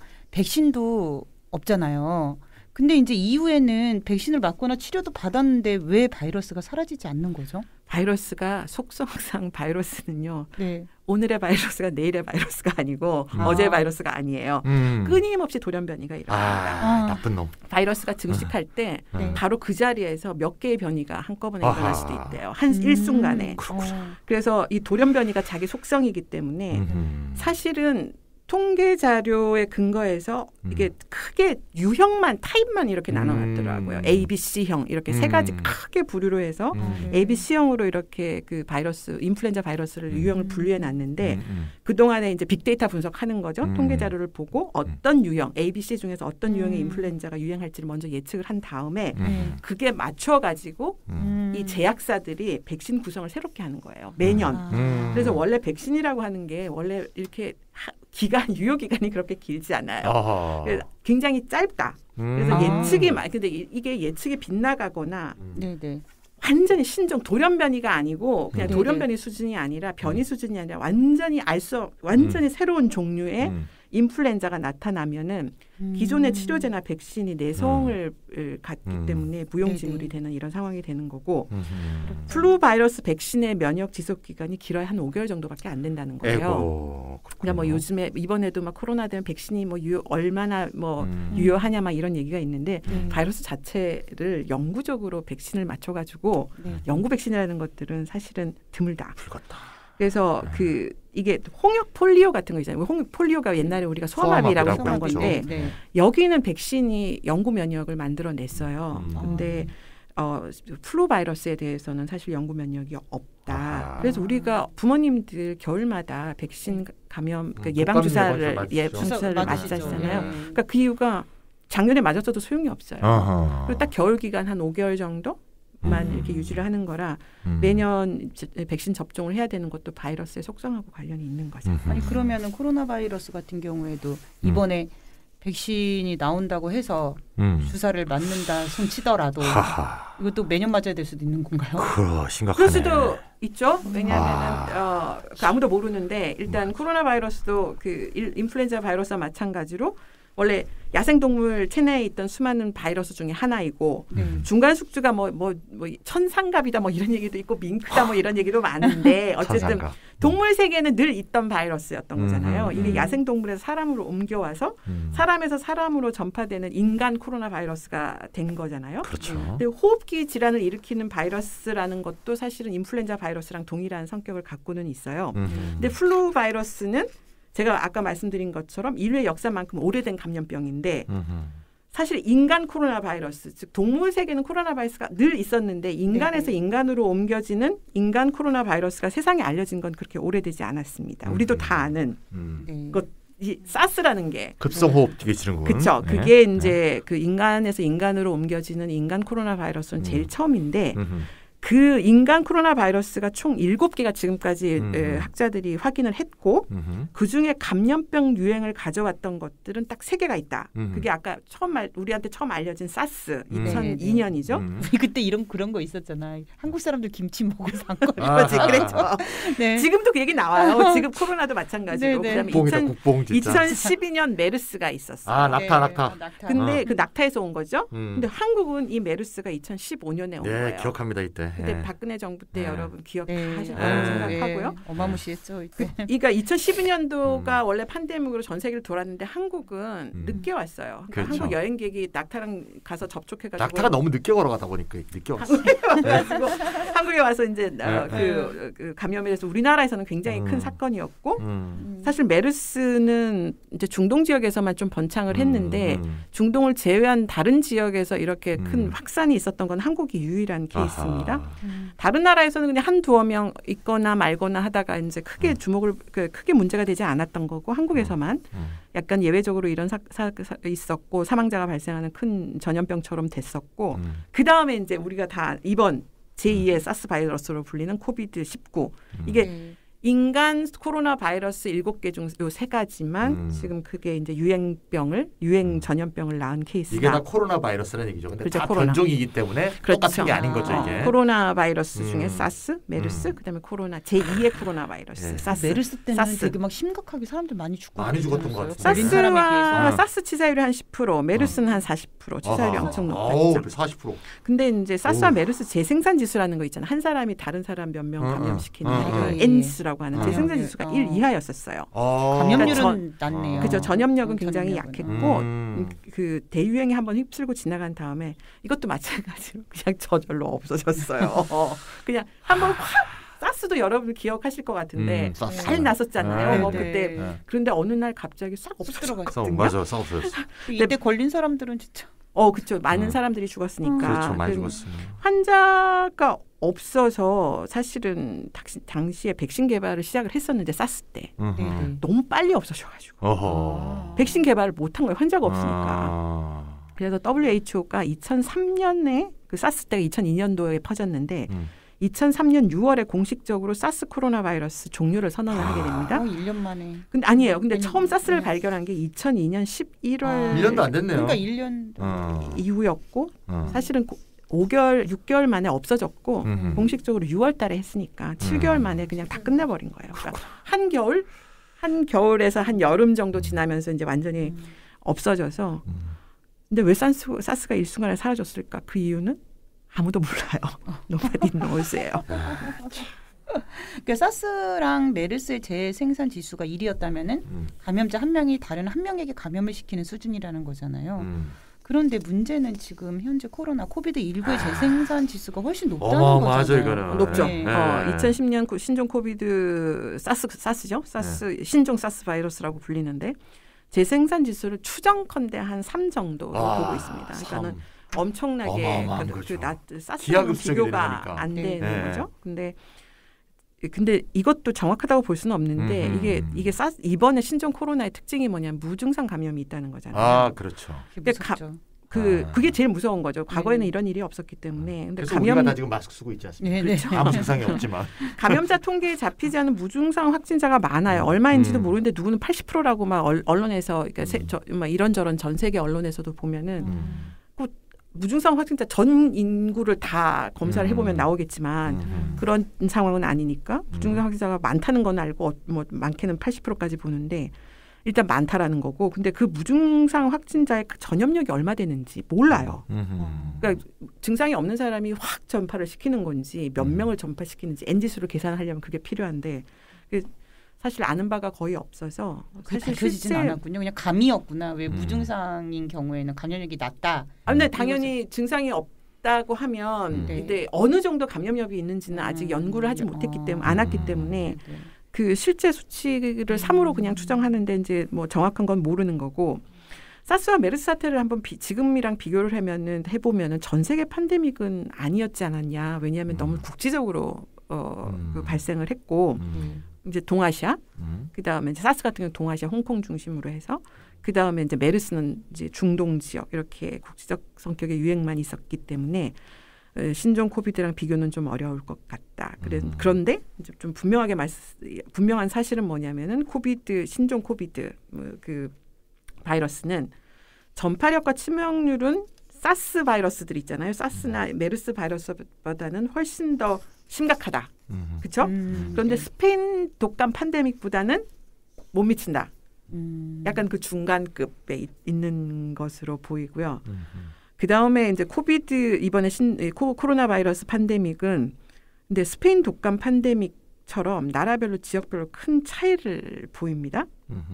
백신도 없잖아요. 근데 이제 이후에는 백신을 맞거나 치료도 받았는데 왜 바이러스가 사라지지 않는 거죠? 바이러스가 속성상 바이러스는요. 네. 오늘의 바이러스가 내일의 바이러스가 아니고 어제의 바이러스가 아니에요. 끊임없이 돌연변이가 일어납니다. 나쁜 놈. 바이러스가 증식할 때 네. 바로 그 자리에서 몇 개의 변이가 한꺼번에 일어날 수도 있대요. 한 일순간에. 그래서 이 돌연변이가 자기 속성이기 때문에 사실은 통계 자료의 근거에서 이게 크게 유형만 타입만 이렇게 나눠놨더라고요. A, B, C형 이렇게 세 가지 크게 부류로 해서 A, B, C형으로 이렇게 그 바이러스 인플루엔자 바이러스를 유형을 분류해 놨는데 그 동안에 이제 빅데이터 분석하는 거죠. 통계 자료를 보고 어떤 유형 A, B, C 중에서 어떤 유형의 인플루엔자가 유행할지를 먼저 예측을 한 다음에 그게 맞춰 가지고 이 제약사들이 백신 구성을 새롭게 하는 거예요. 매년. 그래서 원래 백신이라고 하는 게 원래 이렇게 유효 기간이 그렇게 길지 않아요. 그래서 굉장히 짧다. 그래서 예측이 근데 이게 예측이 빗나가거나 완전히 신종 돌연변이가 아니고 그냥 돌연변이 수준이 아니라 변이 수준이 아니라 완전히 완전히 새로운 종류의 인플루엔자가 나타나면은 기존의 치료제나 백신이 내성을 갖기 때문에 무용지물이 되는 이런 상황이 되는 거고 플루 바이러스 백신의 면역 지속 기간이 길어야 한 5개월 정도밖에 안 된다는 거예요. 그러니까 뭐 요즘에 이번에도 막 코로나 되면 백신이 뭐 얼마나 뭐 유효하냐 막 이런 얘기가 있는데 바이러스 자체를 영구적으로 백신을 맞춰가지고 영구 백신이라는 것들은 사실은 드물다. 그래서 이게 홍역 폴리오 같은 거 있잖아요. 홍역 폴리오가 옛날에 우리가 소아마비라고 했던 건데 여기는 백신이 영구 면역을 만들어냈어요. 근데 플루 바이러스에 대해서는 사실 영구 면역이 없다. 그래서 우리가 부모님들 겨울마다 백신 감염 예방 주사를 맞으셨잖아요. 그러니까 그 이유가 작년에 맞았어도 소용이 없어요. 그리고 딱 겨울 기간 한 5개월 정도 만 이렇게 유지를 하는 거라 매년 백신 접종을 해야 되는 것도 바이러스의 속성하고 관련이 있는 거죠. 아니 그러면은 코로나 바이러스 같은 경우에도 이번에 백신이 나온다고 해서 주사를 맞는다 손 치더라도 이것도 매년 맞아야 될 수도 있는 건가요? 심각하네. 그럴 수도 있죠. 왜냐하면 아무도 모르는데 일단 코로나 바이러스도 그 인플루엔자 바이러스와 마찬가지로 원래 야생동물 체내에 있던 수많은 바이러스 중에 하나이고 중간 숙주가 뭐 천상갑이다 뭐 이런 얘기도 있고 밍크다 뭐 이런 얘기도 많은데 어쨌든 동물 세계에는 늘 있던 바이러스였던 거잖아요. 이게 야생동물에서 사람으로 옮겨와서 사람에서 사람으로 전파되는 인간 코로나 바이러스가 된 거잖아요. 그렇죠. 근데 호흡기 질환을 일으키는 바이러스라는 것도 사실은 인플루엔자 바이러스랑 동일한 성격을 갖고는 있어요. 근데 플루 바이러스는 제가 아까 말씀드린 것처럼 인류의 역사만큼 오래된 감염병인데 사실 인간 코로나 바이러스, 즉 동물 세계는 코로나 바이러스가 늘 있었는데 인간에서 인간으로 옮겨지는 인간 코로나 바이러스가 세상에 알려진 건 그렇게 오래되지 않았습니다. 우리도 다 아는 것, 이 사스라는 게 급성호흡 되게 싫은 거예요. 그렇죠. 그게 이제 그 인간에서 인간으로 옮겨지는 인간 코로나 바이러스는 제일 처음인데 그 인간 코로나 바이러스가 총 7개가 지금까지 학자들이 확인을 했고 그중에 감염병 유행을 가져왔던 것들은 딱 3개가 있다. 그게 아까 우리한테 처음 알려진 사스 2002년이죠. 우리 그때 그런 거 있었잖아. 한국 사람들 김치 먹어서 안 걸린 거지. 그랬죠. 네. 지금도 그 얘기 나와요. 지금 코로나도 마찬가지로. 그다음에 2012년 메르스가 있었어요. 낙타. 근데 그 낙타에서 온 거죠. 근데 한국은 이 메르스가 2015년에 온 거예요. 기억합니다 이때. 그때 네. 박근혜 정부 때 네. 여러분 기억하실 네. 거라고 네. 생각하고요. 어마무시했죠. 이때. 그러니까 2012년도가 원래 팬데믹으로 전 세계를 돌았는데 한국은 늦게 왔어요. 그러니까 그렇죠. 한국 여행객이 낙타랑 가서 접촉해가지고 낙타가 너무 늦게 걸어가다 보니까 늦게 왔어. 한국에 와서 이제 네. 그 감염에 대해서 우리나라에서는 굉장히 큰 사건이었고 사실 메르스는 이제 중동 지역에서만 좀 번창을 했는데 중동을 제외한 다른 지역에서 이렇게 큰 확산이 있었던 건 한국이 유일한 케이스입니다. 다른 나라에서는 그냥 한 두어 명 있거나 말거나 하다가 이제 크게 주목을 크게 문제가 되지 않았던 거고 한국에서만 약간 예외적으로 이런 있었고 사망자가 발생하는 큰 전염병처럼 됐었고 그 다음에 이제 우리가 다 이번 제2의 사스 바이러스로 불리는 코비드-19 이게 인간 코로나 바이러스 7개 중 요 3가지만 지금 그게 이제 유행 전염병을 낳은 케이스다. 이게 다 코로나 바이러스라는 얘기죠. 근데 그렇죠, 다 코로나. 변종이기 때문에 그렇죠. 똑같은 게 아닌 거죠, 이게. 코로나 바이러스 중에 사스, 메르스, 그다음에 코로나 제2의 코로나 바이러스. 네. 사스. 메르스 때는 사스. 되게 막 심각하게 사람들 많이 죽고 많이 죽었던 것 같아요. 사스와 사스 치사율이 한 10%, 메르스는 한 40%, 치사율이 엄청 높았죠. 40%. 근데 이제 사스와 메르스 재생산 지수라는 거 있잖아요. 한 사람이 다른 사람 몇 명 감염시키는 이걸 N스라고 하는 재생산 지수가 1 이하였었어요. 감염률은 낮네요. 그죠. 전염력은 굉장히 약했고 그 대유행이 한번 휩쓸고 지나간 다음에 이것도 마찬가지로 그냥 저절로 없어졌어요. 그냥 한번 확 사스도 여러분 기억하실 것 같은데 잘 났었잖아요. 뭐 그때 그런데 어느 날 갑자기 싹 없어졌거든요. 맞아, 싹 없어졌어. 이때 걸린 사람들은 진짜 그렇죠. 많은 사람들이 죽었으니까. 그렇죠, 많이 죽었어요. 환자가 없어서 사실은 당시에 백신 개발을 시작을 했었는데 사스 때 너무 빨리 없어져가지고 백신 개발을 못한 거예요. 환자가 없으니까. 그래서 WHO가 2003년에 그 사스 때가 2002년도에 퍼졌는데 2003년 6월에 공식적으로 사스 코로나 바이러스 종료를 선언을 하게 됩니다. 1년 만에. 근데 아니에요. 근데 처음 사스를 발견한 게 2002년 11월 1년도 안 됐네요. 그러니까 1년 이후였고 사실은 6개월 만에 없어졌고 공식적으로 6월 달에 했으니까 7개월 만에 그냥 다 끝내버린 거예요. 그러니까 한겨울에서 한 여름 정도 지나면서 이제 완전히 없어져서 근데 왜 사스가 일순간에 사라졌을까? 그 이유는 아무도 몰라요. Nobody knows예요. 그러니까 사스랑 메르스의 재생산 지수가 1이었다면은 감염자 한 명이 다른 한 명에게 감염을 시키는 수준이라는 거잖아요. 그런데 문제는 지금 현재 코로나 코비드19의 재생산 지수가 훨씬 높다는 거잖아요. 맞아요, 이거는. 높죠. 네. 2010년 신종 코비드 사스죠. 사스 신종 사스 바이러스라고 불리는데 재생산 지수를 추정컨대 한 3 정도로 보고 있습니다. 그러니까는 엄청나게 사스랑 비교가 안 되는 거죠. 근데 이것도 정확하다고 볼 수는 없는데 이게 이번에 신종 코로나의 특징이 뭐냐면 무증상 감염이 있다는 거잖아요. 그렇죠. 그게 제일 무서운 거죠. 과거에는 이런 일이 없었기 때문에. 근데 그래서 우리가 다 지금 마스크 쓰고 있지 않습니까? 그렇죠. 아무 증상이 없지만. 감염자 통계에 잡히지 않은 무증상 확진자가 많아요. 얼마인지도 모르는데 누구는 80%라고 막 언론에서 그러니까 막 이런저런 전 세계 언론에서도 보면은 무증상 확진자 전 인구를 다 검사를 해보면 나오겠지만 그런 상황은 아니니까 무증상 확진자가 많다는 건 알고 뭐 많게는 80%까지 보는데 일단 많다라는 거고 근데 그 무증상 확진자의 전염력이 얼마 되는지 몰라요. 그러니까 증상이 없는 사람이 확 전파를 시키는 건지 몇 명을 전파시키는지 N지수를 계산하려면 그게 필요한데 사실 아는 바가 거의 없어서 사실 밝혀지진 않았군요. 그냥 감이었구나. 왜 무증상인 경우에는 감염력이 낮다. 근데 당연히 증상이 없다고 하면 근데 어느 정도 감염력이 있는지는 아직 연구를 하지 못했기 때문에 안 했기 때문에 그 실제 수치를 3으로 그냥 추정하는데 이제 뭐 정확한 건 모르는 거고 사스와 메르스 사태를 한번 지금이랑 비교를 해보면은 전 세계 팬데믹은 아니었지 않았냐. 왜냐하면 너무 국지적으로 발생을 했고 이제 동아시아, 그 다음에 이제 사스 같은 경우 동아시아, 홍콩 중심으로 해서 그 다음에 이제 메르스는 이제 중동 지역 이렇게 국지적 성격의 유행만 있었기 때문에 신종 코비드랑 비교는 좀 어려울 것 같다. 그런데 이제 좀 분명한 사실은 뭐냐면은 신종 코비드 그 바이러스는 전파력과 치명률은 사스 바이러스들 있잖아요. 사스나 메르스 바이러스보다는 훨씬 더 심각하다. 그렇죠? 그런데 스페인 독감 팬데믹보다는 못 미친다. 약간 그 중간급에 있는 것으로 보이고요. 그 다음에 이제 코비드 이번에 코로나 바이러스 팬데믹은 근데 스페인 독감 팬데믹처럼 나라별로 지역별로 큰 차이를 보입니다.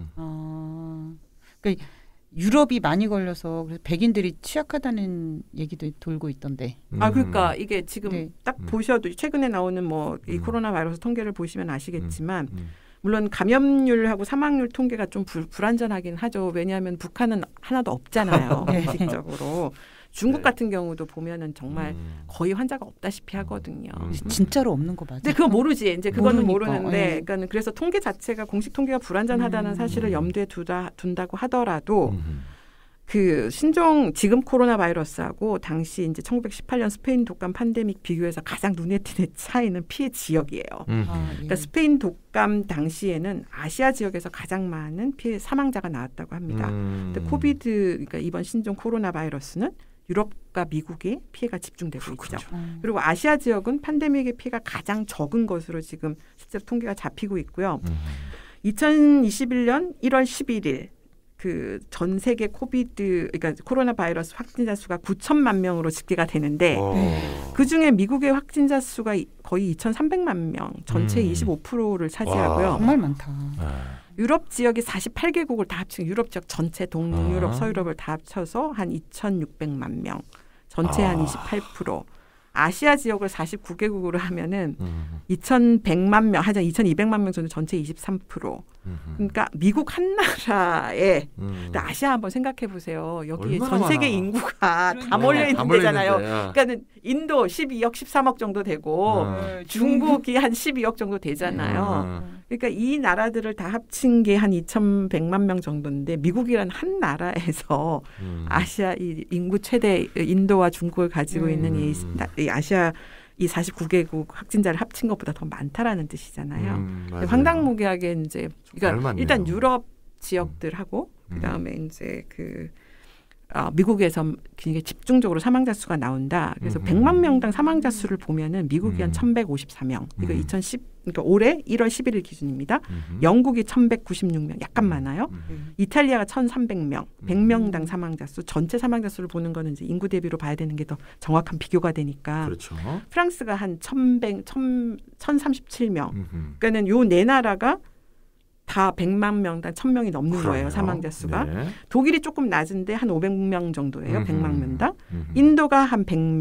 그러니까 유럽이 많이 걸려서 그래서 백인들이 취약하다는 얘기도 돌고 있던데. 그러니까 이게 지금 네. 딱 보셔도 최근에 나오는 뭐 이 코로나 바이러스 통계를 보시면 아시겠지만 물론 감염률하고 사망률 통계가 좀 불안전하긴 하죠. 왜냐하면 북한은 하나도 없잖아요. 공식적으로. 중국 같은 경우도 보면은 정말 거의 환자가 없다시피 하거든요. 진짜로 없는 거 맞아요? 근데 그거 모르지. 이제 그거는 모르니까. 모르는데, 그러니까 그래서 통계 자체가 공식 통계가 불안전하다는 사실을 염두에 둔다고 하더라도 그 신종 지금 코로나 바이러스하고 당시 이제 1918년 스페인 독감 팬데믹 비교해서 가장 눈에 띄는 차이는 피해 지역이에요. 그러니까 스페인 독감 당시에는 아시아 지역에서 가장 많은 피해 사망자가 나왔다고 합니다. 근데 코비드 그러니까 이번 신종 코로나 바이러스는 유럽과 미국에 피해가 집중되고 있죠. 그리고 아시아 지역은 팬데믹의 피해가 가장 적은 것으로 지금 실제로 통계가 잡히고 있고요. 2021년 1월 11일 그 전 세계 그러니까 코로나 바이러스 확진자 수가 9천만 명으로 집계가 되는데 그 중에 미국의 확진자 수가 거의 2,300만 명, 전체의 25%를 차지하고요. 정말 많다. 유럽 지역이 48개국을 다 합친 유럽 지역 전체 동유럽, 서유럽을 다 합쳐서 한 2,600만 명, 전체 한 28%. 아시아 지역을 49개국으로 하면은 2,100만 명, 하여튼 2,200만 명 정도 전체 23%. 그러니까 미국 한 나라에 아시아 한번 생각해 보세요. 여기 전 세계 인구가 다 몰려 있는 데잖아요. 그러니까는 인도 12억, 13억 정도 되고 중국이 한 12억 정도 되잖아요. 그러니까 이 나라들을 다 합친 게 한 2,100만 명 정도인데 미국이란 한 나라에서 아시아 이 인구 최대 인도와 중국을 가지고 있는 이 아시아 이 49개국 확진자를 합친 것보다 더 많다라는 뜻이잖아요. 황당무계하게 이제 그러니까 일단 유럽 지역들하고 그다음에 이제 미국에서 굉장히 집중적으로 사망자 수가 나온다. 그래서 100만 명당 사망자 수를 보면은 미국이 한 1,154명. 이거 그러니까 올해 1월 11일 기준입니다. 영국이 1,196명, 약간 많아요. 이탈리아가 1,300명, 100명당 사망자 수. 전체 사망자 수를 보는 거는 이제 인구 대비로 봐야 되는 게 더 정확한 비교가 되니까. 그렇죠. 프랑스가 한 1,037명. 그러니까는 요 네 나라가 다 100만 명당 1,000명이 넘는 거예요. 사망자 수가. 네. 독일이 조금 낮은데 한 500명 정도예요. 100만 명당. 인도가 한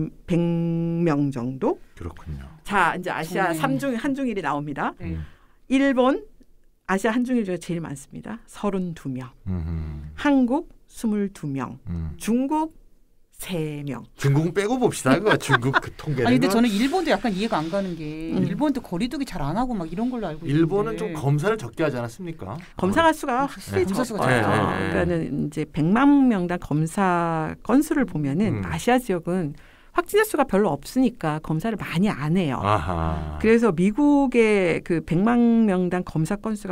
100명 정도. 그렇군요. 자, 이제 아시아 한중일이 나옵니다. 일본 아시아 한중일 중에 제일 많습니다. 32명. 한국 22명. 중국 3명. 중국은 빼고 봅시다. 그 중국 그 통계는. 아니 근데 저는 일본도 약간 이해가 안 가는 게 일본도 거리두기 잘 안 하고 막 이런 걸로 알고 있는데. 일본은 좀 검사를 적게 하지 않았습니까? 검사 수가 확실히 적어요. 그러니까는 이제 100만 명당 검사 건수를 보면은 아시아 지역은 확진자 수가 별로 없으니까 검사를 많이 안 해요. 그래서 미국의 그 100만 명당 검사 건수가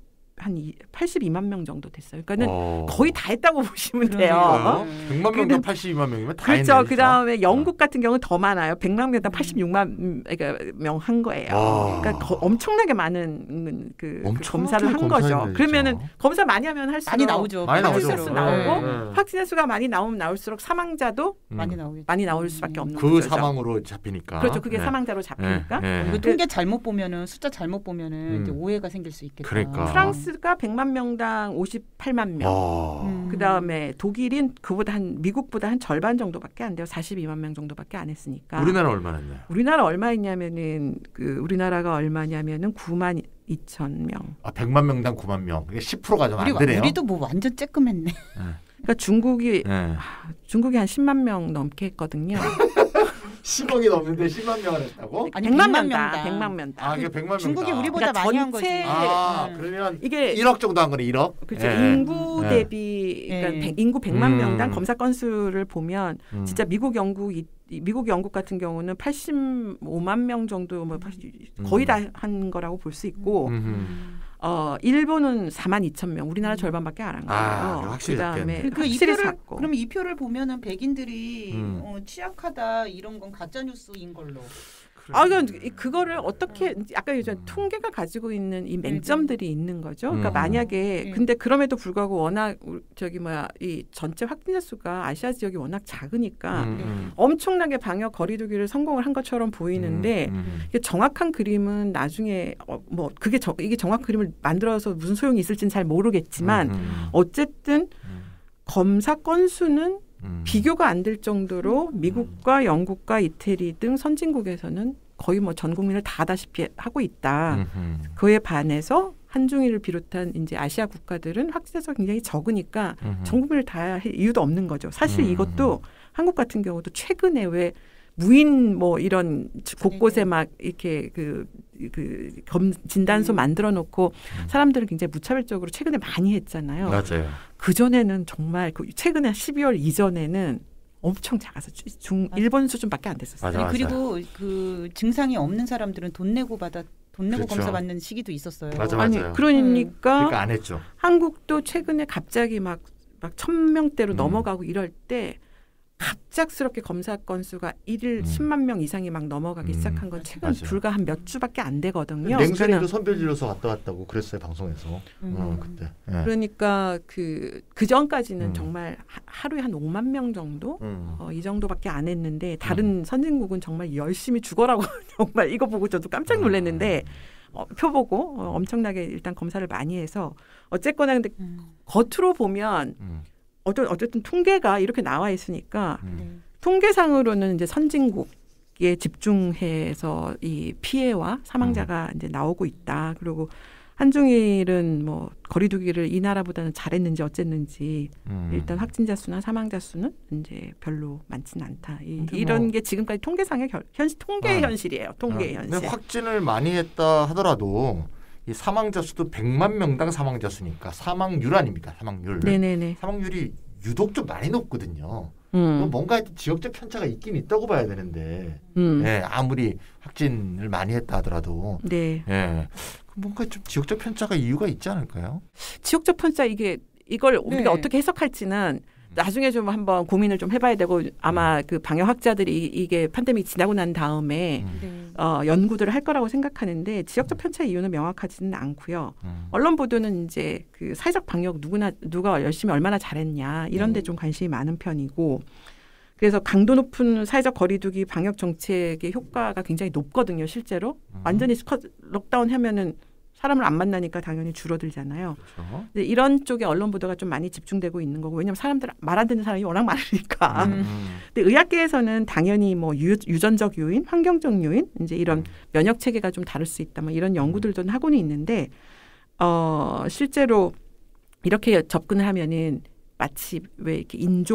82만 명 정도 됐어요. 그러니까는 거의 다 했다고 보시면 돼요. 100만 명당 82만 명이면 다 그렇죠. 했네. 그다음에 영국 같은 경우는 더 많아요. 100만 명당 86만 명 한 거예요. 그러니까 엄청나게 많은 그 검사를 한 거죠. 그러면은 검사 많이 하면 할수록 많이 나오죠. 확진자 수 나오고 확진자 수가 많이 나오면 나올수록 사망자도 많이 나올 수밖에 없는 거죠. 그 사망으로 잡히니까. 그렇죠. 그게 사망자로 잡히니까. 이거 통계 잘못 보면은 숫자 잘못 보면은 이제 오해가 생길 수 있겠다. 그러니까. 프랑스가 100만 명당 58만 명. 그다음에 독일은 미국보다 한 절반 정도밖에 안 돼요. 42만 명 정도밖에 안 했으니까. 우리나라 얼마나 했나요? 우리나라 얼마였냐면은 우리나라가 얼마냐면은 9만 2천 명. 100만 명당 9만 명. 그게 10%가 좀 안 되네요. 우리도 뭐 완전 쬐끔했네. 그러니까 중국이 한 10만 명 넘게 했거든요. 10억이 넘는데 10만 명을 했다고? 아니 100만 명당. 100만 명당. 이게 100만 명당. 중국이 우리보다 그러니까 많이 한 거지. 그러면 이게 1억 정도 한 거네. 1억. 그렇죠. 인구 대비 그러니까 인구 100만 명당 검사 건수를 보면 진짜 미국 영국 같은 경우는 85만 명 정도 거의 다 한 거라고 볼 수 있고 일본은 4만 2천 명, 우리나라 절반밖에 안 한 거예요. 확실히 그다음에 확실히 샀고. 그럼 이 표를 보면은 백인들이 취약하다 이런 건 가짜 뉴스인 걸로. 그거를 어떻게 아까 얘기한 통계가 가지고 있는 이 맹점들이 있는 거죠. 그러니까 만약에 근데 그럼에도 불구하고 워낙 이 전체 확진자 수가 아시아 지역이 워낙 작으니까 엄청나게 방역 거리두기를 성공을 한 것처럼 보이는데 이게 정확한 그림은 나중에 이게 정확한 그림을 만들어서 무슨 소용이 있을지는 잘 모르겠지만 어쨌든 검사 건수는 비교가 안 될 정도로 미국과 영국과 이태리 등 선진국에서는 거의 뭐 전 국민을 다 하다시피 하고 있다. 그에 반해서 한중일을 비롯한 이제 아시아 국가들은 확진자 수가 굉장히 적으니까 전 국민을 다 할 이유도 없는 거죠. 사실 이것도 한국 같은 경우도 최근에 왜 무인 뭐 이런 곳곳에 막 이렇게 진단소 만들어 놓고 사람들을 굉장히 무차별적으로 최근에 많이 했잖아요. 맞아요. 그전에는 정말 최근에 12월 이전에는 엄청 작아서 일본 수준밖에 안 됐었어요. 맞아. 그리고 그 증상이 없는 사람들은 돈 내고 그렇죠. 검사 받는 시기도 있었어요. 맞아요. 그러니까 안 했죠. 한국도 최근에 갑자기 막 1,000명대로 넘어가고 이럴 때 갑작스럽게 검사 건수가 1일 10만 명 이상이 막 넘어가기 시작한 건 최근 불과 한 몇 주밖에 안 되거든요. 냉전에도 선별진료소 갔다 왔다고 그랬어요, 방송에서. 그때. 네. 그러니까 그 전까지는 정말 하루에 한 5만 명 정도 이 정도밖에 안 했는데 다른 선진국은 정말 열심히 죽어라고 정말 이거 보고 저도 깜짝 놀랐는데 표 보고 엄청나게 일단 검사를 많이 해서 어쨌거나 근데 겉으로 보면 어쨌든 통계가 이렇게 나와 있으니까 통계상으로는 이제 선진국에 집중해서 이 피해와 사망자가 이제 나오고 있다. 그리고 한중일은 뭐 거리두기를 이 나라보다는 잘했는지 어쨌는지 일단 확진자 수나 사망자 수는 이제 별로 많지는 않다. 이런 게 지금까지 통계상의 통계의 현실이에요. 통계의 현실. 확진을 많이 했다 하더라도 이 사망자 수도 100만 명당 사망자 수니까 사망률 아닙니까? 사망률. 네네네. 사망률이 유독 좀 많이 높거든요. 뭔가 지역적 편차가 있긴 있다고 봐야 되는데 예, 아무리 확진을 많이 했다 하더라도 네. 예, 뭔가 좀 지역적 편차가 이유가 있지 않을까요? 지역적 편차 이걸 우리가 어떻게 해석할지는 나중에 좀 한번 고민을 좀 해봐야 되고 아마 그 방역 학자들이 이게 팬데믹 지나고 난 다음에 연구들을 할 거라고 생각하는데 지역적 편차 이유는 명확하지는 않고요. 언론 보도는 이제 그 사회적 방역 누가 열심히 얼마나 잘했냐 이런 데 좀 관심이 많은 편이고 그래서 강도 높은 사회적 거리두기 방역 정책의 효과가 굉장히 높거든요. 실제로 완전히 록다운 하면은 사람을 안 만나니까 당연히 줄어들잖아요. 그렇죠. 이런 쪽에 언론 보도가 좀 많이 집중되고 있는 거고 왜냐하면 사람들 말 안 듣는 사람이 워낙 많으니까. 근데 의학계에서는 당연히 뭐 유전적 요인, 환경적 요인, 이제 이런 면역 체계가 좀 다를 수 있다. 뭐 이런 연구들도 하고는 있는데 실제로 이렇게 접근을 하면은 마치 왜 이렇게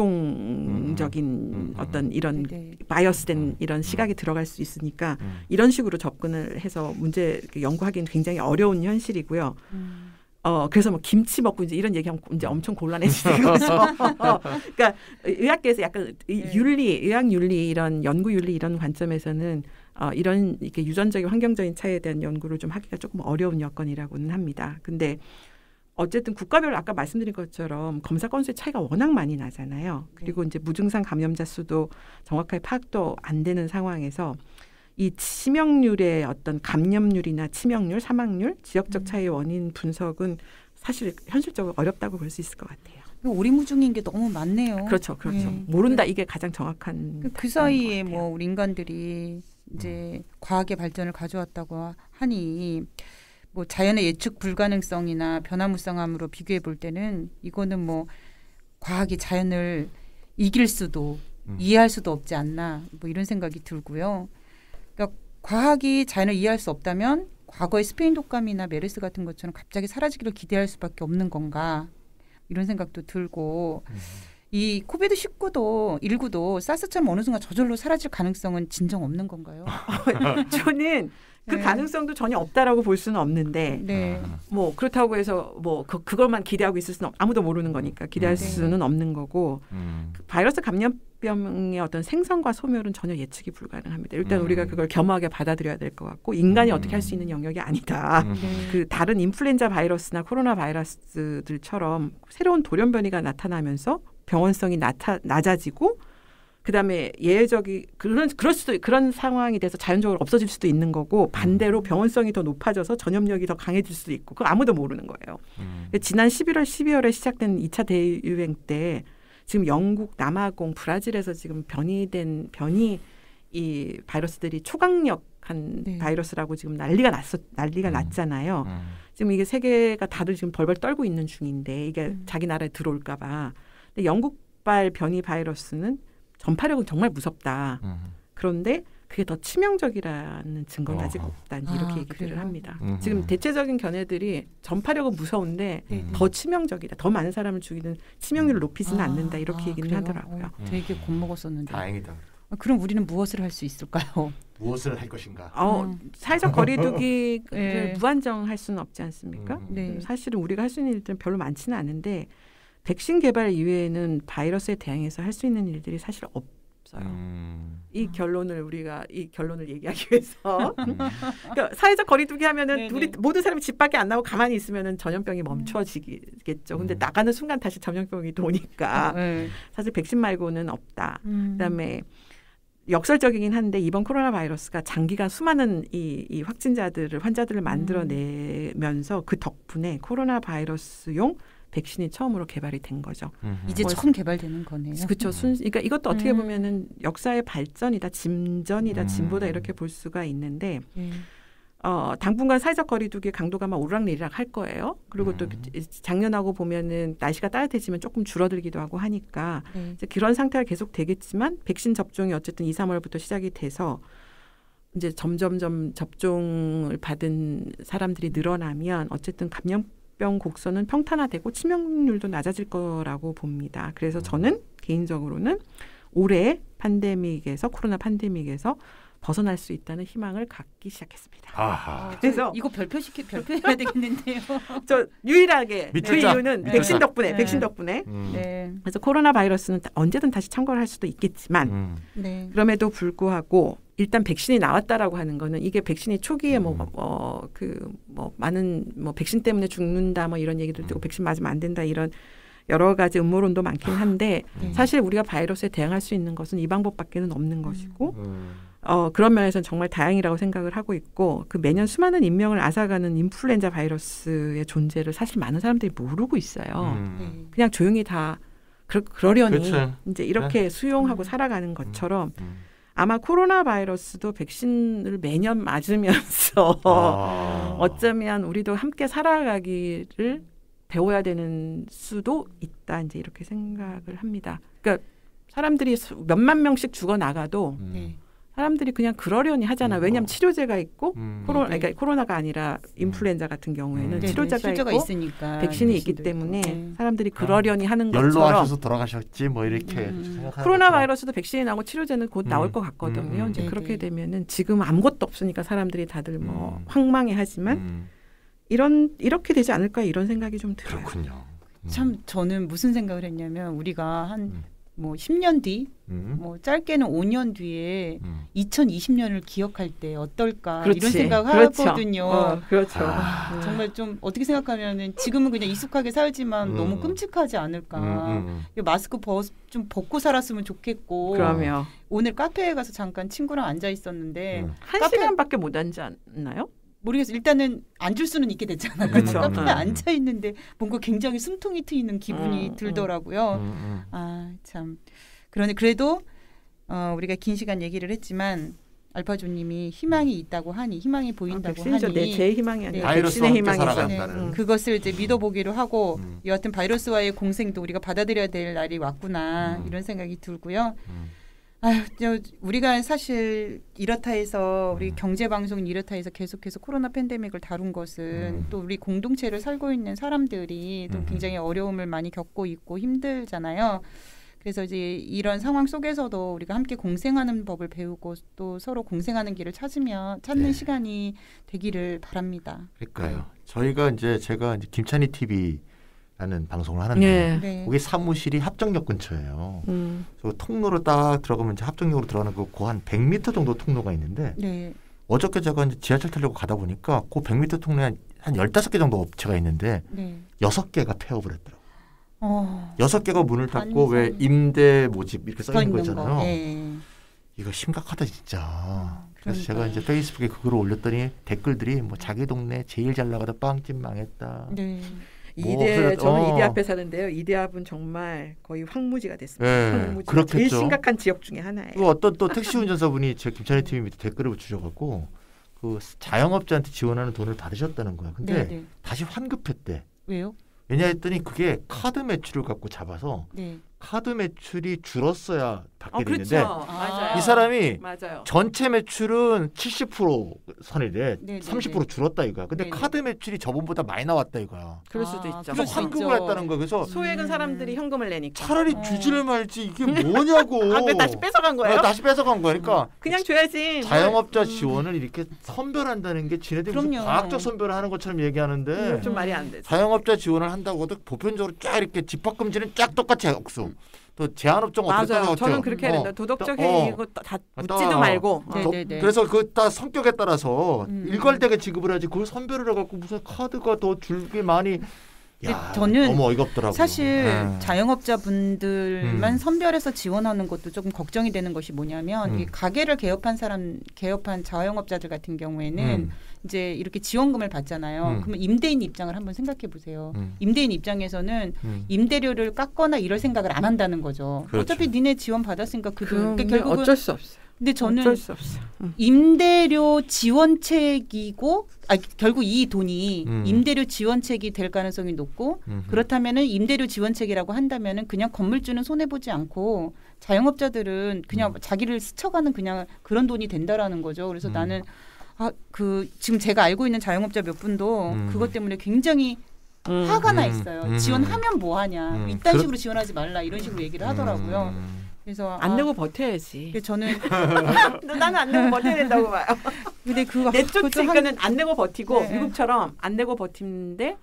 인종적인 어떤 이런 바이어스된 이런 시각이 들어갈 수 있으니까 이런 식으로 접근을 해서 문제 연구하기는 굉장히 어려운 현실이고요. 그래서 뭐 김치 먹고 이제 이런 얘기하면 이제 엄청 곤란해지는 거죠. 그러니까 의학계에서 약간 의학 윤리 이런 연구 윤리 이런 관점에서는 이런 이렇게 유전적인 환경적인 차이에 대한 연구를 좀 하기가 조금 어려운 여건이라고는 합니다. 근데 어쨌든 국가별로 아까 말씀드린 것처럼 검사 건수의 차이가 워낙 많이 나잖아요. 그리고 이제 무증상 감염자 수도 정확하게 파악도 안 되는 상황에서 이 치명률의 어떤 감염률이나 치명률, 사망률, 지역적 차이의 원인 분석은 사실 현실적으로 어렵다고 볼 수 있을 것 같아요. 오리무중인 게 너무 많네요. 그렇죠. 모른다 이게 가장 정확한. 그 사이에 뭐 우리 인간들이 이제 과학의 발전을 가져왔다고 하니. 뭐 자연의 예측 불가능성이나 변화무쌍함으로 비교해 볼 때는 이거는 뭐 과학이 자연을 이길 수도 이해할 수도 없지 않나 뭐 이런 생각이 들고요. 그러니까 과학이 자연을 이해할 수 없다면 과거의 스페인 독감이나 메르스 같은 것처럼 갑자기 사라지기를 기대할 수밖에 없는 건가 이런 생각도 들고 이 코비드 19도 사스처럼 어느 순간 저절로 사라질 가능성은 진정 없는 건가요? 저는 그 가능성도 전혀 없다라고 볼 수는 없는데 뭐 그렇다고 해서 뭐 그것만 기대하고 있을 수는 아무도 모르는 거니까 기대할 수는 없는 거고 그 바이러스 감염병의 어떤 생성과 소멸은 전혀 예측이 불가능합니다. 일단 우리가 그걸 겸허하게 받아들여야 될 것 같고 인간이 어떻게 할 수 있는 영역이 아니다. 그 다른 인플루엔자 바이러스나 코로나 바이러스들처럼 새로운 돌연 변이가 나타나면서 병원성이 낮아지고 그다음에 예외적이 그런 상황이 돼서 자연적으로 없어질 수도 있는 거고 반대로 병원성이 더 높아져서 전염력이 더 강해질 수도 있고 그거 아무도 모르는 거예요. 지난 11월, 12월에 시작된 2차 대유행 때 지금 영국, 남아공, 브라질에서 지금 변이 이 바이러스들이 초강력한 바이러스라고 지금 난리가 났잖아요. 지금 이게 세계가 다들 지금 벌벌 떨고 있는 중인데 이게 자기 나라에 들어올까 봐. 근데 영국발 변이 바이러스는 전파력은 정말 무섭다. 그런데 그게 더 치명적이라는 증거는 아직 없다. 이렇게 얘기들을 합니다. 지금 대체적인 견해들이 전파력은 무서운데 더 치명적이다. 더 많은 사람을 죽이는 치명률을 높이지는 않는다. 이렇게 얘기는 하더라고요. 되게 겁먹었었는데. 다행이다. 그럼 우리는 무엇을 할 수 있을까요? 무엇을 할 것인가? 사회적 거리두기를 무한정할 수는 없지 않습니까? 사실은 우리가 할 수 있는 일들은 별로 많지는 않은데 백신 개발 이외에는 바이러스에 대항해서 할 수 있는 일들이 사실 없어요. 이 결론을 얘기하기 위해서 그러니까 사회적 거리두기 하면은 우리 모든 사람이 집 밖에 안 나오고 가만히 있으면은 전염병이 멈춰지겠죠. 근데 나가는 순간 다시 전염병이 도니까 사실 백신 말고는 없다. 그다음에 역설적이긴 한데 이번 코로나 바이러스가 장기간 수많은 이 환자들을 만들어내면서 그 덕분에 코로나 바이러스용 백신이 처음으로 개발이 된 거죠. 이제 처음 개발되는 거네요. 그렇죠. 그러니까 이것도 어떻게 보면은 역사의 발전이다, 진보다 이렇게 볼 수가 있는데 당분간 사회적 거리두기 강도가 막 오르락내리락 할 거예요. 그리고 또 작년하고 보면은 날씨가 따뜻해지면 조금 줄어들기도 하고 하니까 이제 그런 상태가 계속 되겠지만 백신 접종이 어쨌든 2, 3월부터 시작이 돼서 이제 점점점 접종을 받은 사람들이 늘어나면 어쨌든 감염병 곡선은 평탄화되고 치명률도 낮아질 거라고 봅니다. 그래서 저는 개인적으로는 올해 코로나 팬데믹에서 벗어날 수 있다는 희망을 갖기 시작했습니다. 그래서 이거 별표해야 되겠는데요. 저 유일하게 그 이유는 백신 덕분에. 그래서 코로나 바이러스는 언제든 다시 창궐할 수도 있겠지만 그럼에도 불구하고 일단 백신이 나왔다라고 하는 거는 이게 백신이 초기에 많은 백신 때문에 죽는다 이런 얘기들 듣고 백신 맞으면 안 된다 이런 여러 가지 음모론도 많긴 한데 사실 우리가 바이러스에 대응할 수 있는 것은 이 방법밖에는 없는 것이고 그런 면에서는 정말 다행이라고 생각을 하고 있고 그 매년 수많은 인명을 앗아가는 인플루엔자 바이러스의 존재를 사실 많은 사람들이 모르고 있어요. 그냥 조용히 다 그러려니 이제 이렇게 수용하고 살아가는 것처럼 아마 코로나 바이러스도 백신을 매년 맞으면서 어쩌면 우리도 함께 살아가기를 배워야 되는 수도 있다. 이제 이렇게 생각을 합니다. 그러니까 사람들이 몇만 명씩 죽어 나가도 사람들이 그냥 그러려니 하잖아. 왜냐하면 치료제가 있고 그러니까 코로나가 아니라 인플루엔자 같은 경우에는 치료제가 있고 있으니까, 백신이 있기 때문에 사람들이 그러려니 하는 것처럼 연로하셔서 돌아가셨지 이렇게 생각하는 코로나 바이러스도 백신이 나오고 치료제는 곧 나올 것 같거든요. 이제 그렇게 되면은 지금 아무것도 없으니까 사람들이 다들 황망해하지만 이렇게 되지 않을까 이런 생각이 좀 들어요. 그렇군요. 참 저는 무슨 생각을 했냐면 우리가 한 10년 뒤, 짧게는 5년 뒤에 2020년을 기억할 때 어떨까 이런 생각을 하거든요. 그렇죠. 정말 좀 어떻게 생각하면은 지금은 그냥 익숙하게 살지만 너무 끔찍하지 않을까. 마스크 좀 벗고 살았으면 좋겠고. 그러면 오늘 카페에 가서 잠깐 친구랑 앉아 있었는데 한 시간밖에 못 앉았나요? 모르겠어요. 일단은 앉을 수는 있게 됐잖아요. 그렇죠. 카페에 앉아 있는데 뭔가 굉장히 숨통이 트이는 기분이 들더라고요. 참. 그러니 그래도 우리가 긴 시간 얘기를 했지만 알파조님이 희망이 있다고 하니 희망이 보인다고 하니 제 희망이 아니라 백신의 희망이죠. 그것을 이제 믿어보기로 하고 여하튼 바이러스와의 공생도 우리가 받아들여야 될 날이 왔구나 이런 생각이 들고요. 우리가 사실 이렇다 해서 우리 경제방송은 이렇다 해서 계속해서 코로나 팬데믹을 다룬 것은 또 우리 공동체를 살고 있는 사람들이 또 굉장히 어려움을 많이 겪고 있고 힘들잖아요. 그래서 이제 이런 상황 속에서도 우리가 함께 공생하는 법을 배우고 또 서로 공생하는 길을 찾는 시간이 되기를 바랍니다. 그러니까요. 제가 이제 김찬희 TV 라는 방송을 하는데 거기 사무실이 합정역 근처예요. 그래서 통로로 딱 들어가면 이제 합정역으로 들어가는 그 한 100m 정도 통로가 있는데 어저께 제가 이제 지하철 타려고 가다 보니까 그 100m 통로에 한 15개 정도 업체가 있는데 6개가 폐업을 했더라고요. 6개가 문을 닫고 왜 임대 모집 이렇게 써 있는 거 있잖아요. 이거 심각하다 진짜. 그래서 제가 이제 페이스북에 그걸 올렸더니 댓글들이 뭐 자기 동네 제일 잘 나가다 빵집 망했다. 네. 저는 이대 앞에 사는데요. 이대 앞은 정말 거의 황무지가 됐습니다. 네, 그렇겠죠. 제일 심각한 지역 중에 하나예요. 그 어떤 또 택시 운전사분이 제 김찬희 TV 밑에 댓글을 주셔갖고 그 자영업자한테 지원하는 돈을 받으셨다는 거야. 근데 네네. 다시 환급했대. 왜요? 왜냐 했더니 그게 카드 매출을 갖고 잡아서 네. 카드 매출이 줄었어야 받게 그렇죠. 되는데 맞아요. 이 사람이 맞아요. 전체 매출은 70% 선이래. 네네네. 30% 줄었다 이거야. 근데 네네. 카드 매출이 저번보다 많이 나왔다 이거야. 그럴 수도 있죠. 그래서 환급을 했다는 거야. 그래서 소액은 사람들이 현금을 내니까. 차라리 주지를 말지 이게 뭐냐고. 근데 다시 뺏어간 거예요? 다시 뺏어간 거야. 그러니까 그냥 줘야지. 자영업자 지원을 이렇게 선별한다는 게 지네들이 무슨 그럼요. 과학적 선별을 하는 것처럼 얘기하는데 좀 말이 안 되죠. 자영업자 지원을 한다고도 보편적으로 쫙 이렇게 집합금지는 쫙 똑같이 억수. 또 제한업종 어떻게 맞아요. 따라 저는 그렇게 해야 된다. 도덕적 해이고 다 묻지도 말고. 네네네. 그래서 그 다 성격에 따라서 일괄되게 지급을 하지 그걸 선별을 해갖고 무슨 카드가 더 줄게 많이. 야, 저는 너무 어이가 없더라고요. 사실 자영업자분들만 선별해서 지원하는 것도 조금 걱정이 되는 것이 뭐냐면 이 가게를 개업한 자영업자들 같은 경우에는 이제 이렇게 지원금을 받잖아요. 그러면 임대인 입장을 한번 생각해 보세요. 임대인 입장에서는 임대료를 깎거나 이럴 생각을 안 한다는 거죠. 그렇죠. 어차피 니네 지원 받았으니까 그러니까 결국은 어쩔 수 없어요. 근데 저는 어쩔 수 없어요. 임대료 지원책이고 결국 이 돈이 임대료 지원책이 될 가능성이 높고 그렇다면은 임대료 지원책이라고 한다면은 그냥 건물주는 손해 보지 않고 자영업자들은 그냥 자기를 스쳐가는 그냥 그런 돈이 된다라는 거죠. 그래서 나는 지금 제가 알고 있는 자영업자 몇 분도 그것 때문에 굉장히 화가 나 있어요. 지원하면 뭐 하냐. 이딴 식으로 지원하지 말라 이런 식으로 얘기를 하더라고요. 그래서 안 내고 버텨야지. 저는 나는 안 내고 버텨야 된다고 봐요. 근데 그거 내쪽 그러니까는 안 내고 버티고 네. 미국처럼 안 내고 버티는데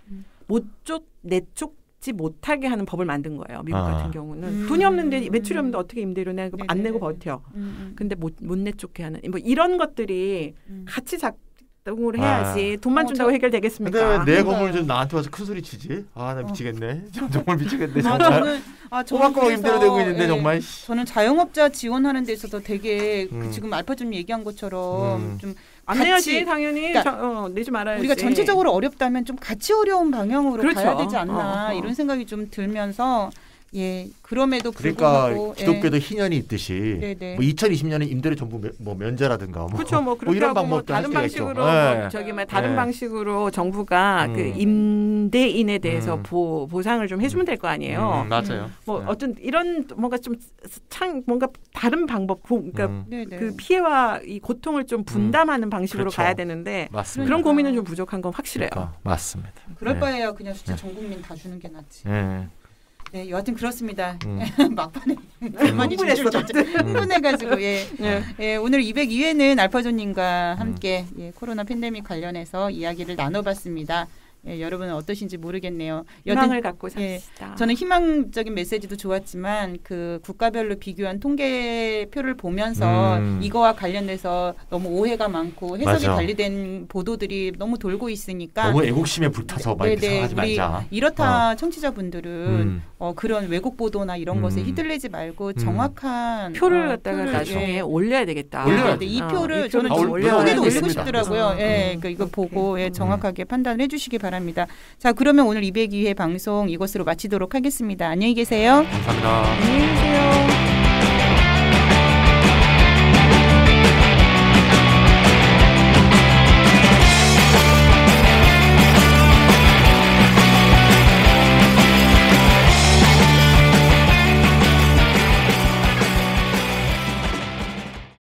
내쫓지 못하게 하는 법을 만든 거예요. 미국 같은 경우는 돈이 없는데 매출이 없는데 어떻게 임대료 내고 안 내고 버텨. 근데 못 내쫓게 하는 뭐 이런 것들이 같이 작동을 해야지 돈만 준다고 해결되겠습니까? 근데 왜 내 건물 좀 나한테 와서 큰 소리 치지? 나 미치겠네. 정말 미치겠네. 저는 꼬박꼬박 임대료 내고 있는데 정말. 저는 자영업자 지원하는 데 있어서 되게 지금 알파주님 얘기한 것처럼 좀 안 내야지 당연히. 그러니까 내지 말아야지. 우리가 전체적으로 어렵다면 좀 같이 어려운 방향으로 그렇죠. 가야 되지 않나 이런 생각이 좀 들면서 그럼에도 불구하고 그러니까 기독교도 희년이 있듯이 뭐 2020년에 임대료 전부 면제라든가 그렇죠. 뭐 그렇게 이런 하고 방법도 다른 방식으로 다른 방식으로 정부가 그 임대인에 대해서 보상을 좀 해주면 될 거 아니에요. 맞아요. 뭐 어떤 이런 뭔가 좀 뭔가 다른 방법, 그러니까 그 피해와 이 고통을 좀 분담하는 방식으로 그렇죠. 가야 되는데 맞습니다. 그런 고민은 좀 부족한 건 확실해요. 그러니까, 맞습니다. 그럴 바에야 그냥 진짜 전 국민 다 주는 게 낫지. 네, 여하튼 그렇습니다. 막판에 많이 흥분해가지고 오늘 202회는 알파존님과 함께 코로나 팬데믹 관련해서 이야기를 나눠봤습니다. 여러분은 어떠신지 모르겠네요. 희망을 갖고 삽시다. 저는 희망적인 메시지도 좋았지만 그 국가별로 비교한 통계표를 보면서 이거와 관련해서 너무 오해가 많고 해석이 관리된 보도들이 너무 돌고 있으니까 너무 애국심에 불타서 막 이렇게 생각하지 말자. 이렇다 청취자분들은 그런 왜곡 보도나 이런 것에 휘둘리지 말고 정확한 표를 갖다가 나중에 올려야 되겠다. 올려야 돼. 이 표를 저는 올리고 싶더라고요. 그러니까 이거 보고 정확하게 판단을 해주시기 바랍니다. 자, 그러면 오늘 202회 방송 이것으로 마치도록 하겠습니다. 안녕히 계세요. 감사합니다. 안녕히 계세요.